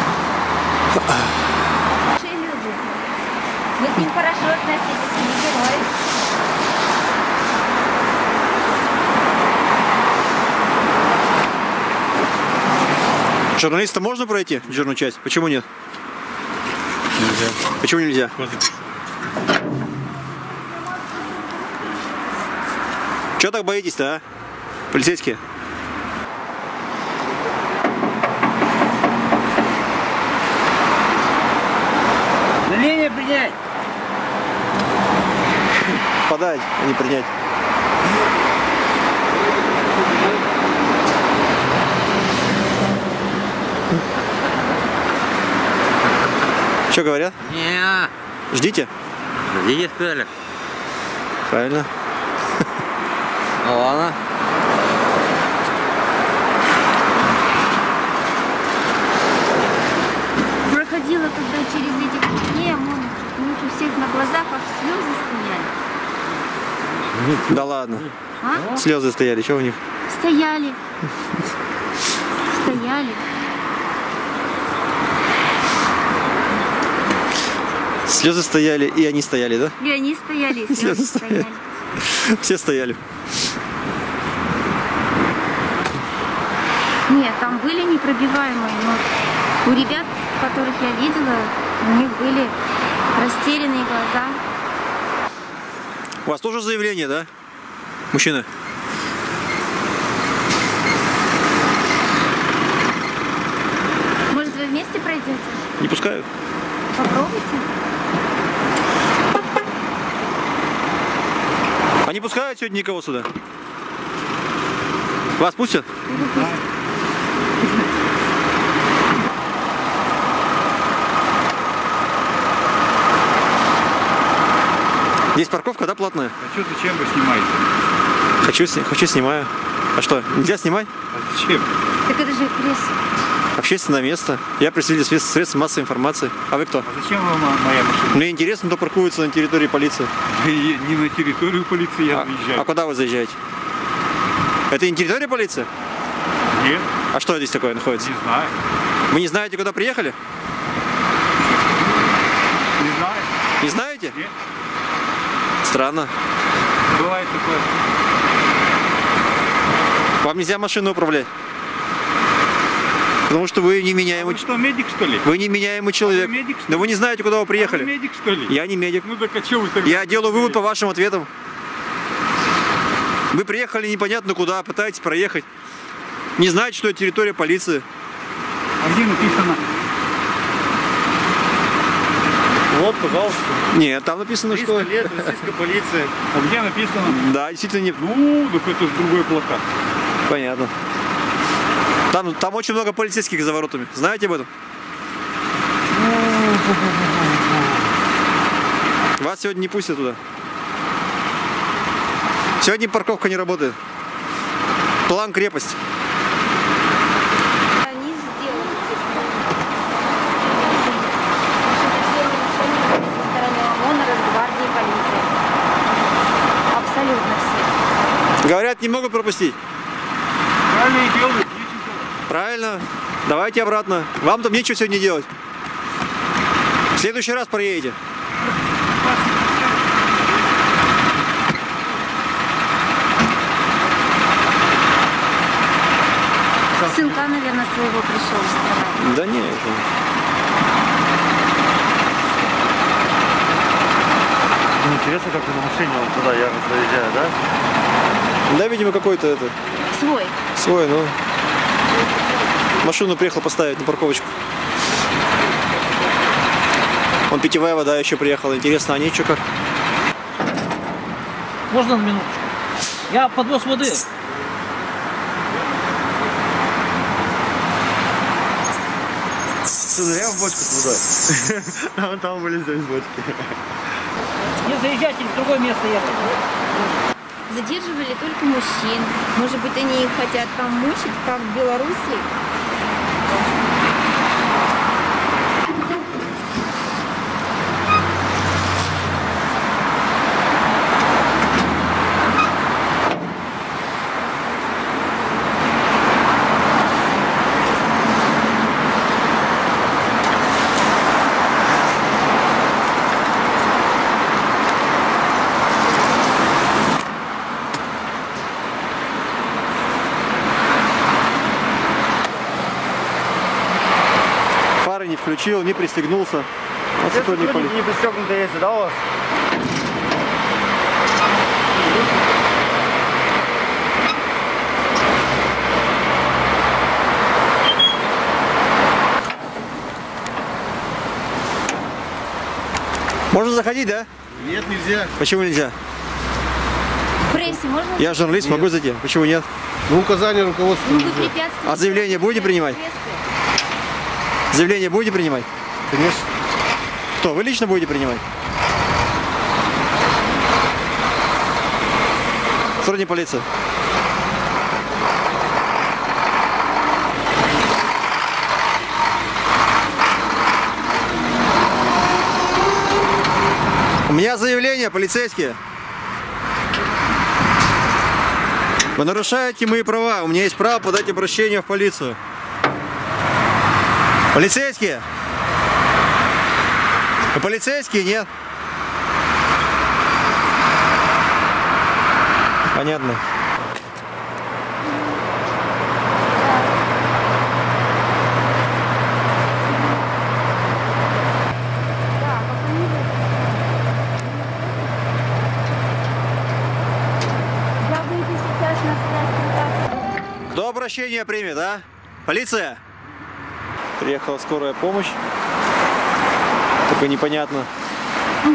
Хорошие люди. Вы к ним хорошо относитесь, они герои.
Журналистам можно пройти дежурную часть? Почему нет? Нельзя. Почему нельзя? Чего так боитесь-то, а? Полицейские?
Заявление принять.
Подать, а не принять. Что говорят?
Не.
Ждите.
Где есть педаль?
Правильно.
Ну ладно.
Проходила, когда через эти дни, у них у всех на глазах аж слезы стояли.
Да ладно.
А?
Слезы стояли, что у них?
Стояли. Стояли.
Слезы стояли, и они стояли, да?
И они стояли, и слезы стояли.
Все стояли.
Нет, там были непробиваемые, но у ребят, которых я видела, у них были растерянные глаза.
У вас тоже заявление, да? Мужчина?
Может, вы вместе пройдете?
Не пускают.
Попробуйте.
А не пускают сегодня никого сюда? Вас пустят? Здесь парковка, да, платная?
А что, зачем вы снимаете?
Хочу, хочу, снимаю. А что, нельзя снимать?
А зачем?
Так это же пресса.
Общественное место. Я представитель средств, средств массовой информации. А вы кто?
А зачем вам моя машина?
Мне интересно, кто паркуется на территории полиции.
Не на территорию полиции я
а,
заезжаю.
А куда вы заезжаете? Это не территория полиции?
Нет.
А что здесь такое находится?
Не знаю.
Вы не знаете, куда приехали?
Не знаю.
Не знаете?
Нет.
Странно.
Бывает такое.
Вам нельзя машину управлять? Потому что вы неменяемый...
А вы что, медик, что ли?
Вы неменяемый человек.
А вы медик, что
Но вы не знаете, куда вы приехали.
А вы медик, что ли?
Я не медик.
Ну так а что вы тогда?
Я делаю вывод по вашим ответам. Вы приехали непонятно куда, пытаетесь проехать. Не знаете, что это территория полиции.
А где написано?
Вот, пожалуйста. Нет, там написано, что...
лет, российская полиция. А где написано?
Да, действительно не...
Ну, так это же другой плакат.
Понятно. Там, там очень много полицейских за воротами. Знаете об этом? Вас сегодня не пустят туда. Сегодня парковка не работает. План крепость.
Они сделали. Со стороны ОМОНа, Росгвардии, полиции. Абсолютно все.
Говорят, не могут пропустить.
Правильно и делают.
Правильно. Давайте обратно. Вам там нечего сегодня делать. В следующий раз проедете.
Сынка, наверное, своего пришел вставать.
Да нет.
Ну, интересно, как ты на машине вот туда я заезжаю, да?
Да, видимо, какой-то это...
Свой.
Свой, ну... Машину приехал поставить на парковочку. Вон питьевая вода еще приехала. Интересно, они что как?
Можно на минуточку? Я подвез воды.
Ты нырял в бочку туда? Там, там были здесь бочки.
Не заезжайте, в другое место ехать.
Задерживали только мужчин. Может быть, они их хотят там мучить, как в Беларуси?
Не включил, не пристегнулся. Вот
это не, поли... не пристегнуто есть, да, у вас?
Можно заходить, да?
Нет, нельзя.
Почему нельзя?
В прессе можно?
Я журналист, нет. Могу зайти. Почему нет?
Ну, указание руководства.
Ну, вы препятствуете.
А заявление будете принимать? Заявление будете принимать?
Конечно.
Кто? Вы лично будете принимать? Сотрудник полиции. У меня заявление, полицейские. Вы нарушаете мои права. У меня есть право подать обращение в полицию. Полицейские? Вы полицейские? Нет. Понятно. Кто обращение примет, а? Полиция? Приехала скорая помощь. Только непонятно,
Угу.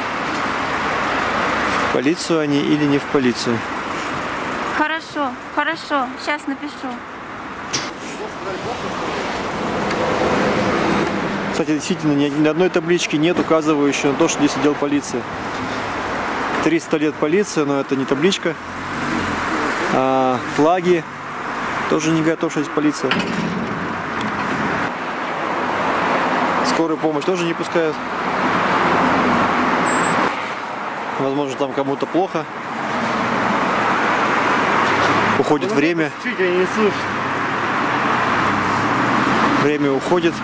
в полицию они или не в полицию.
Хорошо, хорошо. Сейчас напишу.
Кстати, действительно, ни ни одной таблички нет, указывающей на то, что здесь отдел полиции. триста лет полиции, но это не табличка. А флаги тоже не говорят, что здесь полиция. Скорую помощь тоже не пускают. Возможно, там кому-то плохо. Уходит время. Время уходит.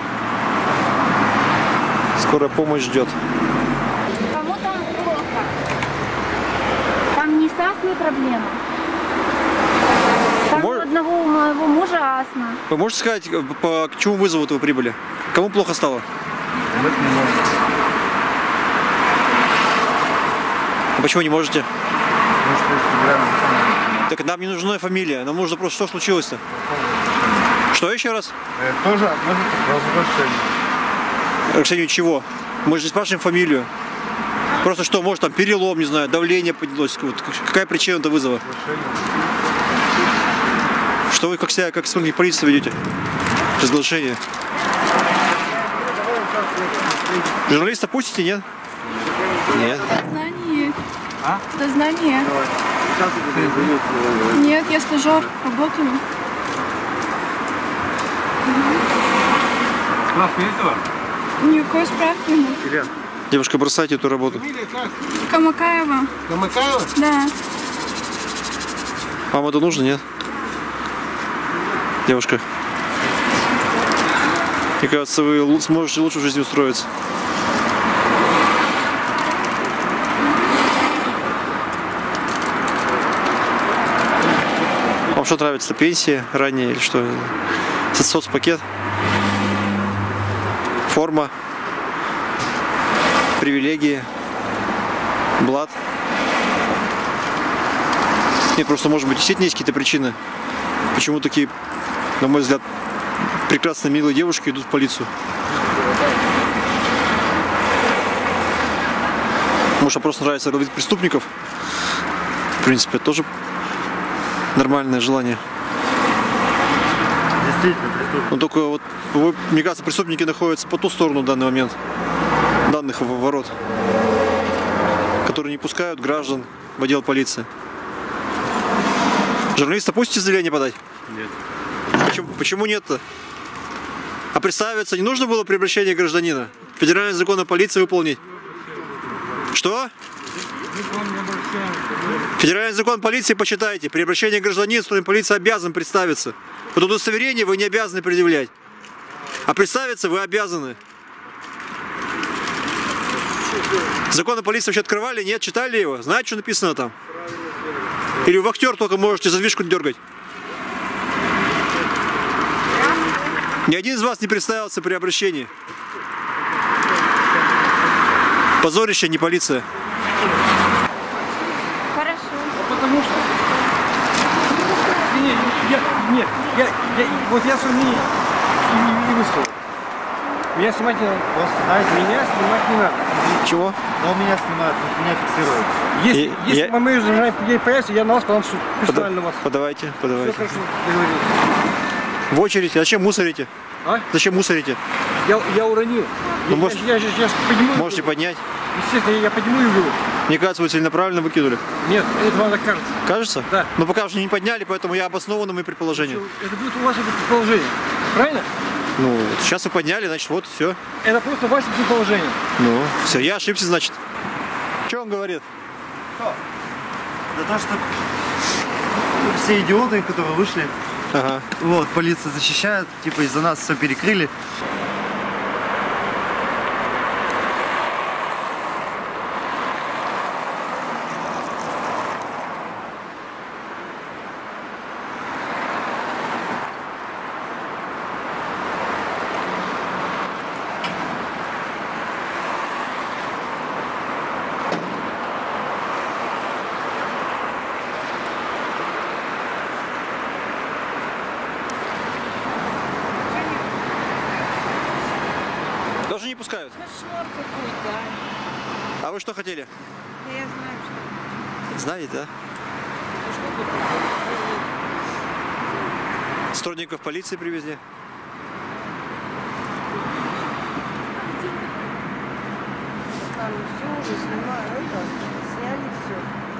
Скорая помощь ждет.
Кому там плохо? Там не с астмой проблема. Там
Мож...
у одного у моего мужа астма.
Вы можете сказать, по к чему вызову вы прибыли? Кому плохо стало? А почему не можете? Так нам не нужна фамилия, нам нужно просто, что случилось-то? Что еще раз?
Тоже относится к разрушению.
Разрушению чего? Мы же не спрашиваем фамилию. Просто что, может там перелом, не знаю, давление поднялось. Вот, какая причина этого вызова? Что вы как себя, как сотрудник полиции ведете? Разглашение. Журналиста пустите, нет? Нет.
Дознание.
А?
Дознание. Нет, я стажер, работаю.
Справка есть у вас?
Никакой справки нет.
Девушка, бросайте эту работу.
Камакаева.
Камакаева?
Да.
Вам это нужно, нет? Девушка. Мне кажется, вы сможете лучше в жизни устроиться. Вам что нравится? Пенсия ранее или что? Соцпакет? Форма? Привилегии? Блат? Нет, просто может быть действительно есть какие-то причины. Почему такие, на мой взгляд, прекрасные, милые девушки идут в полицию? Может, вам просто нравится ловить преступников? В принципе, это тоже нормальное желание.
Действительно, преступник.
Но только вот, вы, мне кажется, преступники находятся по ту сторону в данный момент данных ворот, которые не пускают граждан в отдел полиции. Журналиста пустите заявление подать?
Нет.
Почему, почему нет-то? А представиться не нужно было при обращении гражданина? Федеральный закон о полиции выполнить? Что? Федеральный закон полиции почитайте. При обращении гражданина сотрудник полиции обязан представиться. Вот удостоверение вы не обязаны предъявлять. А представиться вы обязаны. Закон о полиции вообще открывали? Нет? Читали его? Знаете, что написано там? Или в актер только можете задвижку дергать? Ни один из вас не представился при обращении. Позорище, не полиция.
Хорошо.
Потому что... Нет, я, нет, я, я, вот я свое мнение не, не высказал. Меня снимать не надо.
Просто, знаете,
Меня снимать не надо.
Чего?
но меня снимают, меня фиксируют.
Если,
И-
если
я-
по моей задержанию появится, я на вас подам в суд. Персонально вас.
Подавайте,
Все
подавайте.
хорошо, договорились.
В очередь. А зачем мусорите?
А?
Зачем мусорите?
Я, я уронил.
Ну,
я,
может-
я, я, я, я подниму.
Можете поднять.
Естественно, я подниму и уберу.
Мне кажется, вы целенаправленно выкинули.
Нет, это вам так кажется.
Кажется?
Да.
Но пока уже не подняли, поэтому я обоснованно мои предположения.
Это будет у вас это предположение. Правильно?
Ну, сейчас вы подняли, значит, вот, все.
Это просто ваше предположение.
Ну, все, я ошибся, значит. Что он говорит?
Что? Да то, что все идиоты, которые вышли,
ага.
Вот, полиция защищает, типа из-за нас все перекрыли.
Тоже не пускают?
Кошмар какой-то.
А вы что хотели?
Да я знаю, что.
Знаете, да? Сотрудников полиции привезли.
Там все уже снимаю, это, сняли все.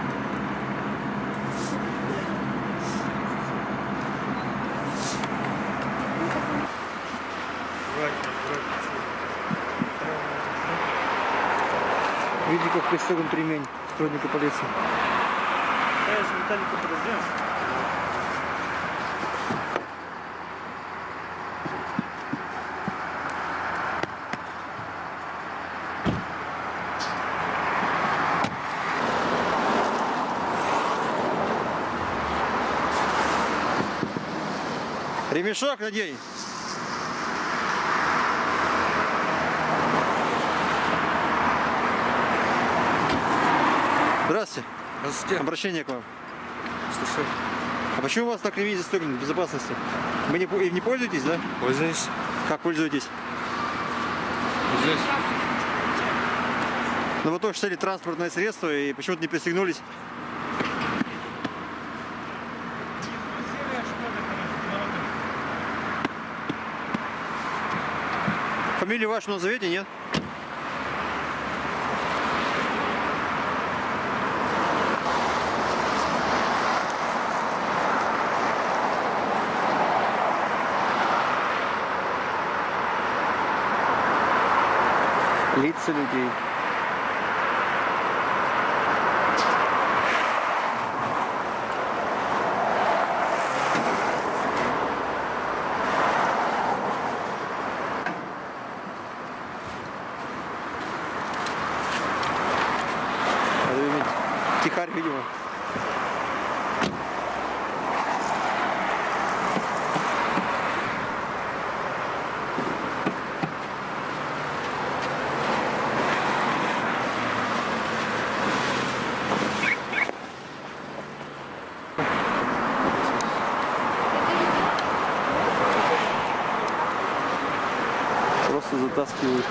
Видите, как пристегнут ремень сотрудника полиции.
Конечно, Виталика подождем.
Ремешок надень. Здравствуйте.
Здравствуйте.
Обращение к вам.
Слушай.
А почему у вас так ремень застегнут безопасности? Вы не, им не пользуетесь, да?
Пользуюсь.
Как пользуетесь?
Здесь.
Ну вы только что сели транспортное средство и почему-то не пристегнулись. Фамилию вашу назовете, нет? Лица людей. Тихарь, видимо. Просто затаскивают.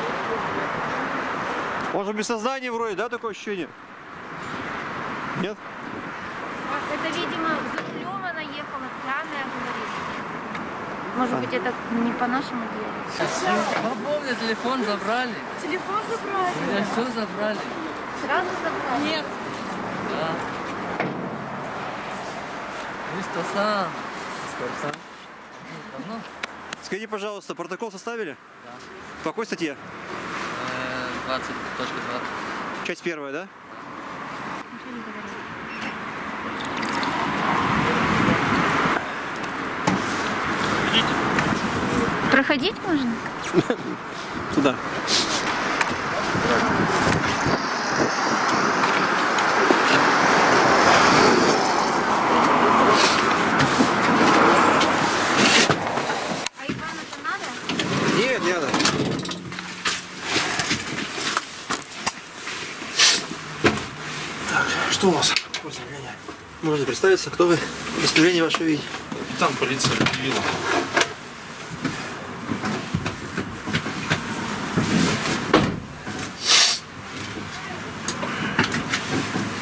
Он же без сознания вроде, да, такое ощущение? Нет?
Это, видимо, за рулем она ехала, пьяная, говорит. Может быть, это не по нашему делу.
Помню, телефон забрали.
Телефон забрали?
У меня все забрали.
Сразу забрали?
Нет. Да. Мистер Сан. Мистер Сан. Давно?
Скажите, пожалуйста, протокол составили?
Да.
По какой статье?
двадцать точка два.
Часть первая, да?
Проходить можно?
Туда.
А Иван это надо?
Нет, не надо. Так, что у вас? Можно представиться, кто вы? Удостоверение ваше видеть.
Там полиция объявила.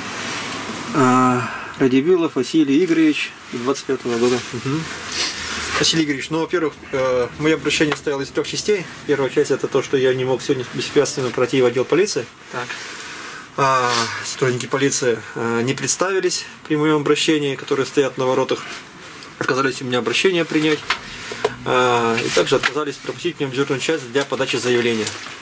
Радибилов Василий Игоревич, двадцать пятого года. Угу.
Василий Игоревич, ну, во-первых, э, мое обращение состояло из трех частей. Первая часть — это то, что я не мог сегодня беспрепятственно пройти в отдел полиции.
Так.
А, сотрудники полиции э, не представились при моем обращении, которые стоят на воротах. Отказались у меня обращение принять. А, и также отказались пропустить меня в дежурную часть для подачи заявления.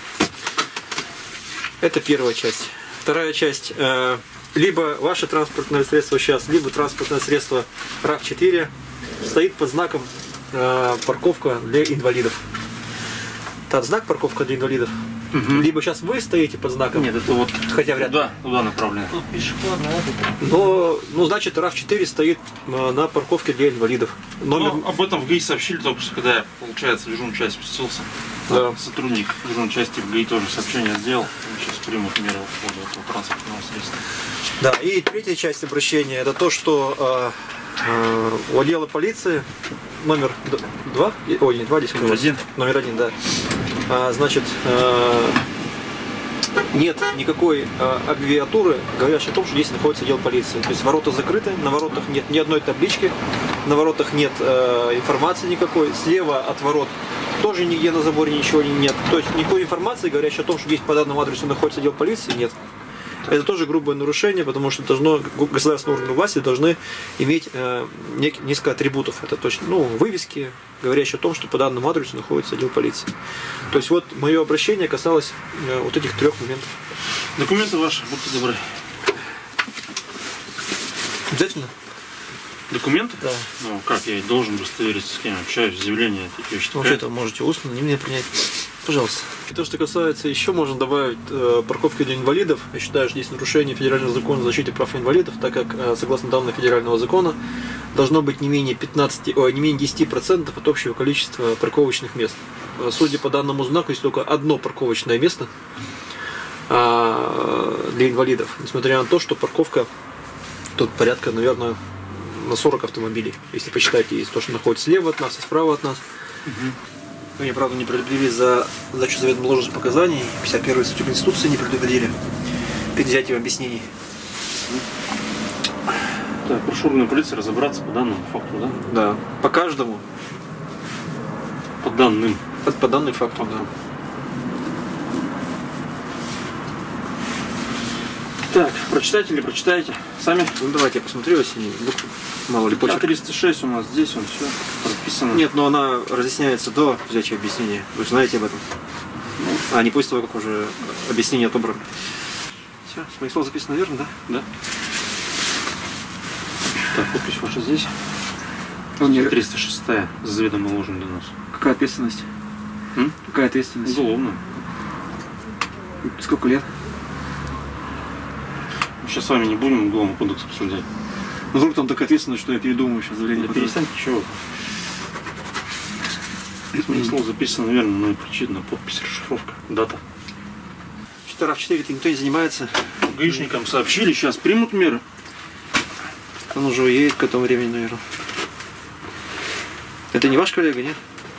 Это первая часть. Вторая часть. Э, либо ваше транспортное средство сейчас, либо транспортное средство РАФ четыре стоит под знаком э, парковка для инвалидов. Тот знак парковка для инвалидов. Угу. Либо сейчас вы стоите под знаком.
Нет, это вот
хотя вряд ли.
Туда, туда направлено.
Но, ну, значит, РАФ четыре стоит э, на парковке для инвалидов. Номер...
Ну, об этом в ГАИ сообщили только что, когда я, получается, в дежурную часть спустился.
Да.
Сотрудник дежурной части в ГАИ тоже сообщение сделал. Сейчас примут меры ухода этого транспортного средства.
Да, и третья часть обращения — это то, что э, э, у отдела полиции номер два, ой, не два, здесь номер один, номер один, да. А, значит, э, нет никакой э, аббревиатуры, говорящей о том, что здесь находится отдел полиции. То есть ворота закрыты, на воротах нет ни одной таблички, на воротах нет э, информации никакой, слева от ворот тоже нигде на заборе ничего нет. То есть никакой информации, говорящей о том, что здесь по данному адресу находится отдел полиции, нет. Это тоже грубое нарушение, потому что должно, государственные органы власти должны иметь э, нек, несколько атрибутов. Это точно, ну, вывески, говорящие о том, что по данному адресу находится отдел полиции. То есть вот мое обращение касалось э, вот этих трех моментов.
Документы ваши, будьте добры.
Обязательно?
Документы?
Да.
Ну как, я должен удостовериться, с кем общаюсь, заявление, такие вещи.
Вообще-то можете устно, не мне принять. Пожалуйста. И то, что касается, еще можно добавить э, парковки для инвалидов. Я считаю, что здесь нарушение федерального закона о защите прав инвалидов, так как, э, согласно данным федерального закона, должно быть не менее пятнадцати, о, не менее десяти процентов от общего количества парковочных мест. Судя по данному знаку, есть только одно парковочное место э, для инвалидов, несмотря на то, что парковка тут порядка, наверное, на сорок автомобилей. Если посчитаете, есть то, что находится слева от нас и справа от нас. Угу. Меня, правда, не предупредили за задачу заведомо ложных показаний. пятьдесят первую статью Конституции не предупредили перед взятием объяснений.
Так, прошу органы полиции разобраться по данному факту, да?
Да. По каждому.
По данным.
По, по данным факту, да.
Так, прочитайте или прочитаете? Сами?
Ну давайте я посмотрю, если буквы. Мало ли почерк.
триста шесть у нас здесь, он все прописано.
Нет, но она разъясняется до взятия объяснения. Вы же знаете об этом. А не после того, как уже объяснение отобрано. Все, с моих слов записано верно, да?
Да. Так, подпись ваша здесь.
Он
триста шестая, заведомо ложный донос.
Какая ответственность?
М?
Какая ответственность?
Уголовная.
Сколько лет?
Мы сейчас с вами не будем уголовный кодекс обсуждать.
Ну вдруг там такая ответственность, что я передумаю сейчас заявление.
Да перестаньте, чего? С моих слов записано верно, но и прочитана подпись, расшифровка, дата.
Что-то РАФ четыре никто не занимается.
Гаишникам сообщили, сейчас примут меры.
Он уже уедет к этому времени, наверное. Это не ваш коллега, нет?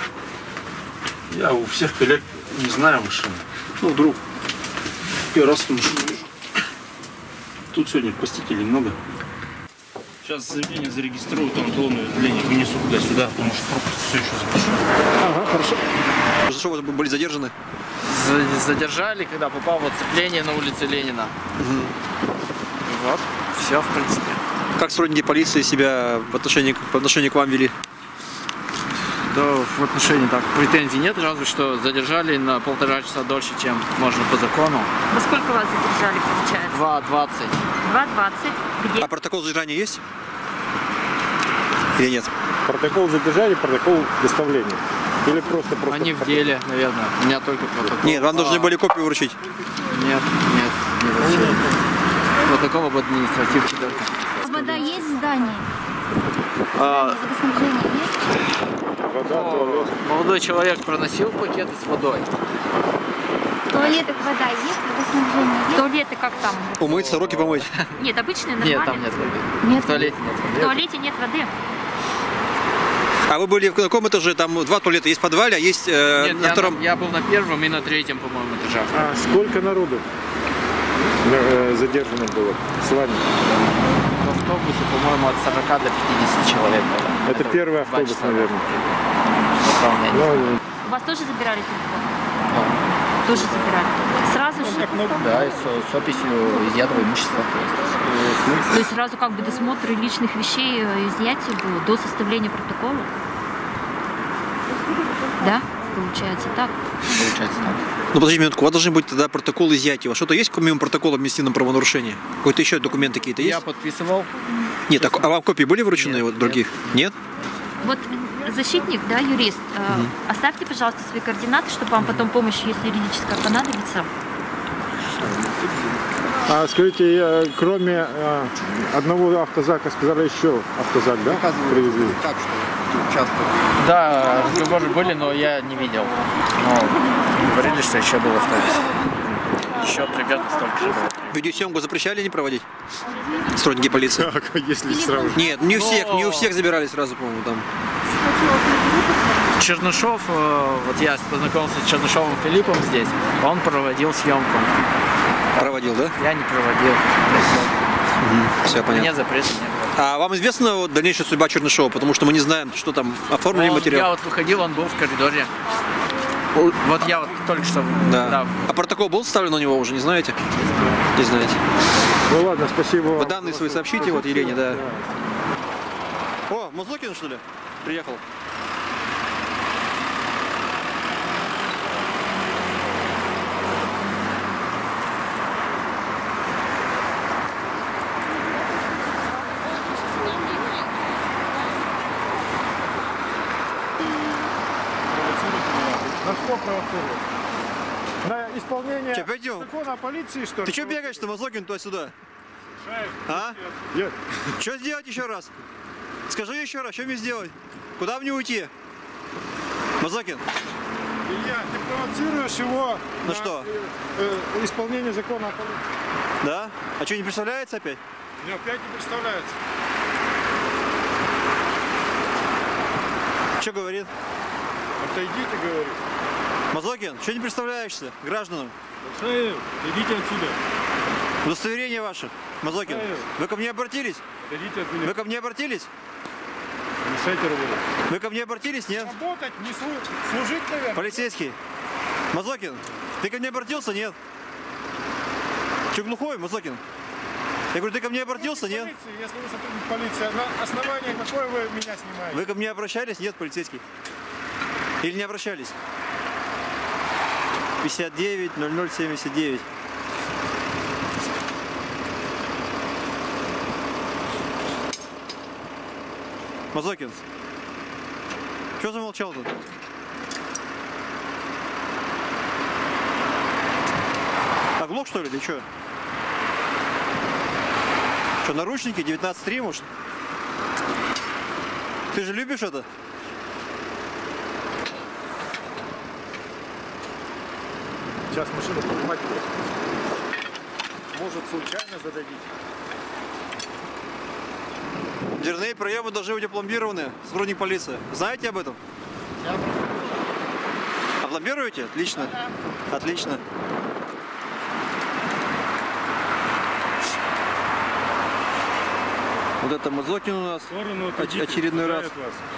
Я у всех коллег не знаю машины.
Ну, вдруг.
Первый раз машину вижу. Тут сегодня посетителей много. Сейчас заявление зарегиструю, там талонное заявление вынесу туда-сюда, потому что пропуск все еще запишу.
Ага, хорошо. За что вы были задержаны?
Задержали, когда попал в оцепление на улице Ленина.
Угу.
Вот, все в принципе.
Как сотрудники полиции себя в отношении, по отношению к вам вели?
Да, в отношении так, претензий нет, разве что задержали на полтора часа дольше, чем можно по закону.
Во сколько вас задержали, получается?
два двадцать.
два двадцать. Где?
А протокол задержания есть? Или нет?
Протокол задержания, протокол доставления. Или просто просто.
Они в деле, наверное. У меня только протокол.
Нет, вам а... должны были копию вручить.
Нет, нет, не вручили. Протокол об административке только.
Вода есть в здании?
А...
Водоснабжение есть?
Вода, туалет.
Молодой человек проносил пакеты с водой.
В туалетах вода есть, водоснабжение есть? Туалеты как там?
Умыться, руки помыть.
Нет, обычные, нормальные.
Нет, там нет воды.
Нет.
В туалете нет воды.
В туалете нет воды.
А вы были в каком этаже? Там два туалета, есть в подвале, а есть э,
нет,
на
я,
втором?
На, я был на первом и на третьем, по-моему, этажах.
А сколько народу задержано было с вами?
В автобусе, по-моему, от сорока до пятидесяти человек было.
Это первый автобус,
часа,
наверное.
Ну,
Вас тоже забирали телефон? Да. Тоже забирали? Сразу же?
Да, и с, с описью изъятого имущества. То есть,
То есть сразу как бы досмотр личных вещей, изъятие было до составления протокола? Да? Получается так?
Получается так.
Ну подожди минутку, у вас должны быть тогда протокол изъятия. У вас что-то есть помимо протокола административного правонарушения? Какой-то еще документы какие-то есть?
Я подписывал.
Нет, так, а вам копии были вручены вот, других? Нет?
Вот защитник, да, юрист, э,
Мгм.
оставьте, пожалуйста, свои координаты, чтобы вам потом помощь, если юридическая понадобится.
А скажите, я, кроме а, одного автозака, сказали еще автозак, да? Привезли?
Так что участвовал. Да, разговоры были, но я не видел. Но говорили, что еще был автобус. Еще примерно столько же было.
Видеосъемку запрещали не проводить? Сотрудники полиции?
Как, если сразу?
Нет, не у
Но-
всех, не у всех забирали сразу, по-моему, там.
Чернышов, э, вот я познакомился с Чернышовым Филиппом здесь, он проводил съемку.
Проводил, да?
Я не проводил.
Все понятно.
Мне запрета не было.
А вам известна вот дальнейшая судьба Чернышова? Потому что мы не знаем, что там оформили
Он-
материал.
Я вот выходил, он был в коридоре. Вот я вот только что...
Да. А протокол был составлен у него уже, не знаете? Не знаете.
Ну ладно, спасибо вам.
Вы данные свои сообщите, вот Елене, да. О, Мазокин, что ли? Приехал.
На что провоцирует? На исполнение
Че, пойдем?
закона о полиции, что ли?
Ты что бегаешь-то, Мазокин, туда-сюда? А?
Нет.
Что сделать еще раз? Скажи еще раз, что мне сделать? Куда мне уйти? Мазокин?
Илья, ты провоцируешь его
Ну что?
э, э, исполнение закона о полиции.
Да? А что, не представляется опять?
Мне опять не представляется.
Что говорит?
Отойдите, говорит.
Мазокин, что не представляешься гражданам?
Идите отсюда.
Удостоверение ваше, Мазокин. Вы ко мне обратились?
Идите от меня.
Вы ко мне обратились?
Мешайте работать.
Вы ко мне обратились, нет?
Работать, не слу- служить, наверное.
Полицейский. Мазокин, ты ко мне обратился, нет? Че глухой, Мазокин? Я говорю, ты ко мне обратился, нет?
Полиции, если вы сотрудник полиции, на основании какой вы меня снимаете?
Вы ко мне обращались, нет, полицейский? Или не обращались? пятьдесят девять ноль ноль семьдесят девять. Мазокин, что замолчал тут? Оглох, что ли, ты что? Что, наручники девятнадцать три, может? Ты же любишь это?
Сейчас машину поднимать будет. Может, случайно зададите.
Дверные проемы должны быть опломбированы, сотрудник полиции. Знаете об этом? Опломбируете? Отлично. Отлично. Вот это Мазокин у нас. Оч- очередной раз.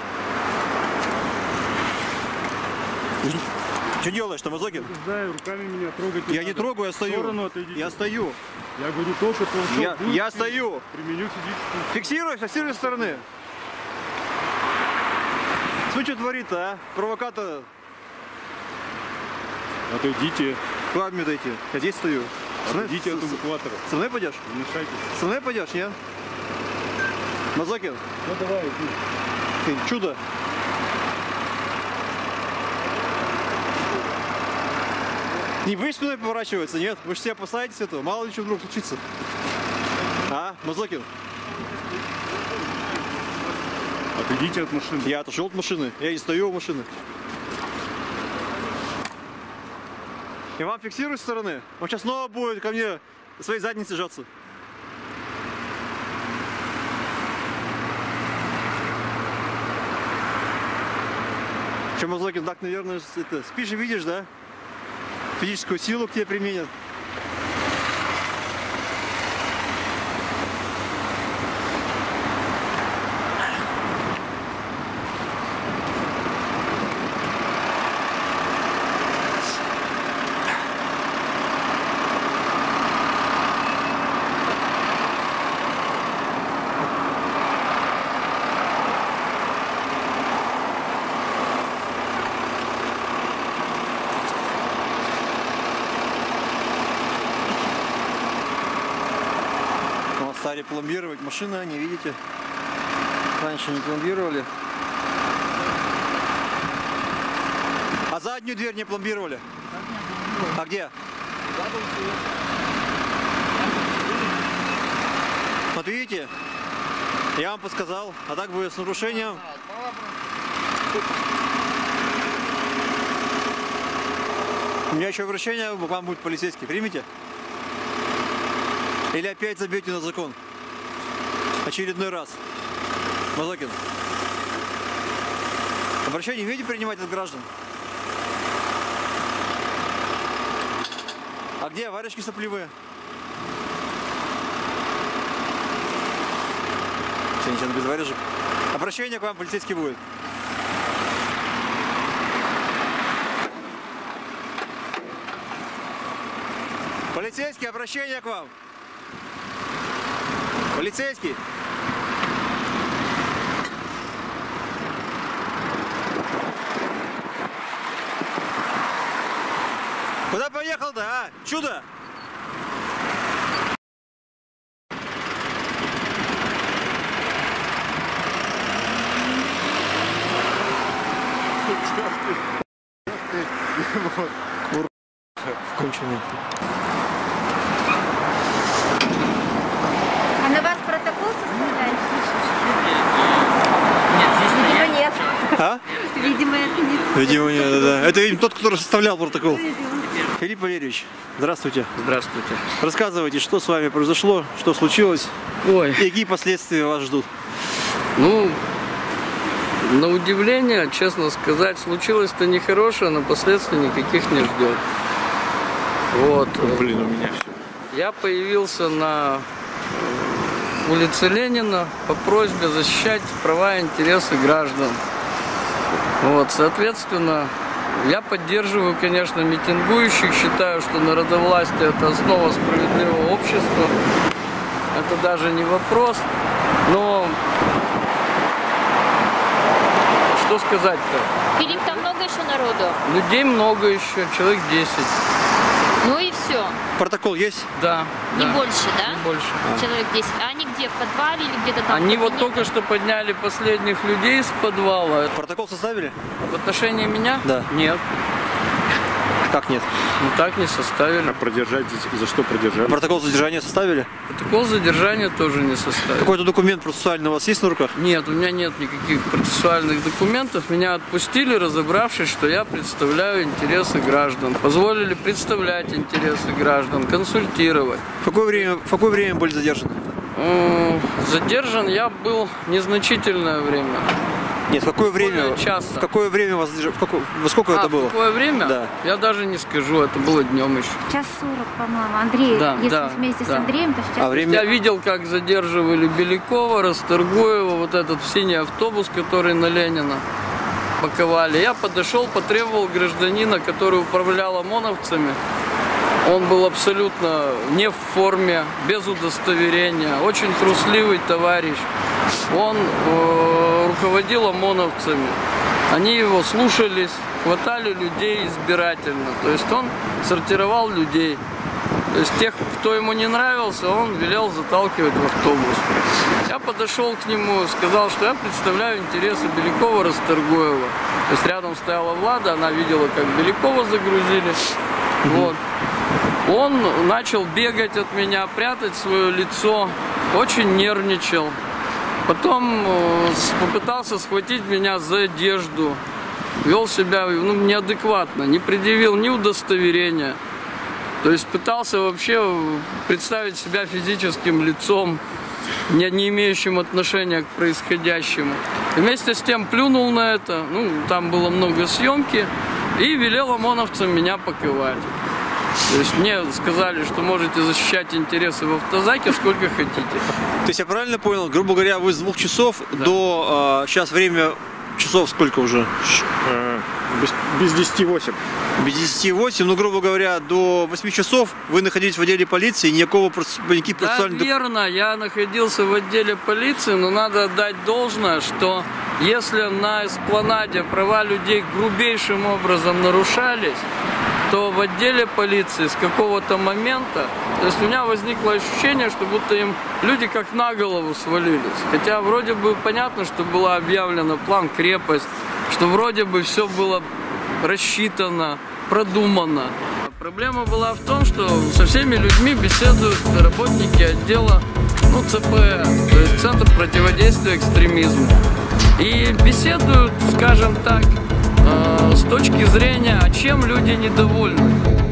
Что делаешь-то, Мазокин?
Знаю, руками меня трогать.
Я не трогаю, я стою.
В сторону отойдите.
Я стою.
Я говорю, только то, что
Я,
будет,
я стою.
применю физическую.
Фиксируй, фиксируй со стороны. Смотри, что творит, а? Провокатор.
Отойдите.
Куда мне дойти? Я здесь стою.
Отойдите от эвакуатора.
Со мной пойдешь?
Не мешайте.
Со мной пойдешь, нет? Мазокин,
Ну давай, иди.
ты чудо. Не будешь спиной поворачиваться, нет? Вы же все опасаетесь этого, мало ли что вдруг случится. А, Мазокин?
Отойдите от машины.
Я отошел от машины, я не стою у машины. И вам фиксируй со стороны. Он сейчас снова будет ко мне своей задницей жаться. Че, Мазокин, так, наверное, это, спишь и видишь, да? Физическую силу к тебе применят. Стали пломбировать машины, не видите? Раньше не пломбировали. А заднюю дверь не пломбировали? А где? Вот видите? Я вам подсказал, а так будет с нарушением. У меня еще обращение, к вам будет полицейский. Примите? Или опять забьете на закон? Очередной раз. Мазокин. Обращение умеете принимать от граждан? А где варежки сопливые? Все, ничего без варежек. Обращение к вам полицейский будет. Полицейский, обращение к вам. Полицейский. Куда поехал-то, а? Чудо! Конченый.
А на вас протокол составляет?
Нет, здесь
Видимо, нет.
А?
Видимо, это нет.
Видимо, нет, да, да. Это, видимо, тот, который составлял протокол. Филипп Валерьевич, здравствуйте.
Здравствуйте.
Рассказывайте, что с вами произошло, что случилось,
Ой.
и какие последствия вас ждут.
Ну, на удивление, честно сказать, случилось-то нехорошее, но последствий никаких не ждет. Вот.
Блин, у меня все.
Я появился на улице Ленина по просьбе защищать права и интересы граждан. Вот, соответственно, я поддерживаю, конечно, митингующих, считаю, что народовластие – это основа справедливого общества. Это даже не вопрос, но что сказать-то?
Филипп, там много еще народу?
Людей много еще, человек десять.
Ну и все.
Протокол есть?
Да.
Не
да.
больше, да?
Не больше.
Человек десять. А они где? В подвале или где-то там?
Они вот только что подняли последних людей из подвала.
Протокол составили?
В отношении меня?
Да.
Нет.
Как нет?
Ну так не составили.
А продержать за, за что продержали?
А протокол задержания составили?
Протокол задержания тоже не составили.
Какой-то документ процессуальный у вас есть на руках?
Нет, у меня нет никаких процессуальных документов. Меня отпустили, разобравшись, что я представляю интересы граждан. Позволили представлять интересы граждан, консультировать.
В какое время, в какое время были задержаны?
Задержан я был незначительное время.
Нет, в какое время?
Часто.
В какое время вас задержали? В какое, во сколько
а,
это было?
В какое время?
Да.
Я даже не скажу, это было днем еще.
Час сорок, по-моему. Андрей,
да,
если
да,
вместе
да.
с Андреем, то сейчас...
А время...
Я видел, как задерживали Белякова, Расторгуева, вот этот синий автобус, который на Ленина паковали. Я подошел, потребовал гражданина, который управлял ОМОНовцами. Он был абсолютно не в форме, без удостоверения, очень трусливый товарищ. Он э, руководил ОМОНовцами. Они его слушались, хватали людей избирательно. То есть он сортировал людей. То есть тех, кто ему не нравился, он велел заталкивать в автобус. Я подошел к нему, сказал, что я представляю интересы Белякова, Расторгуева. То есть рядом стояла Влада, она видела, как Белякова загрузили. Вот. Он начал бегать от меня, прятать свое лицо, очень нервничал. Потом попытался схватить меня за одежду, вел себя ну, неадекватно, не предъявил ни удостоверения. То есть пытался вообще представить себя физическим лицом, не, не имеющим отношения к происходящему. И вместе с тем плюнул на это, ну, там было много съемки, и велел ОМОНовцам меня паковать. То есть мне сказали, что можете защищать интересы в автозаке сколько хотите.
То есть я правильно понял, грубо говоря, вы с двух часов да. до а, сейчас время часов сколько уже?
А, без, без десяти восемь.
Без десяти восемь, ну грубо говоря, до восьми часов вы находились в отделе полиции, никакого никаких процессуальных...
Да, верно, я находился в отделе полиции, но надо отдать должное, что если на эспланаде права людей грубейшим образом нарушались, то в отделе полиции с какого-то момента, то есть у меня возникло ощущение, что будто им люди как на голову свалились. Хотя вроде бы понятно, что была объявлена план крепость, что вроде бы все было рассчитано, продумано. Проблема была в том, что со всеми людьми беседуют работники отдела, ну, цэ пэ, то есть Центр противодействия экстремизму. И беседуют, скажем так, э, с точки зрения, а чем люди недовольны.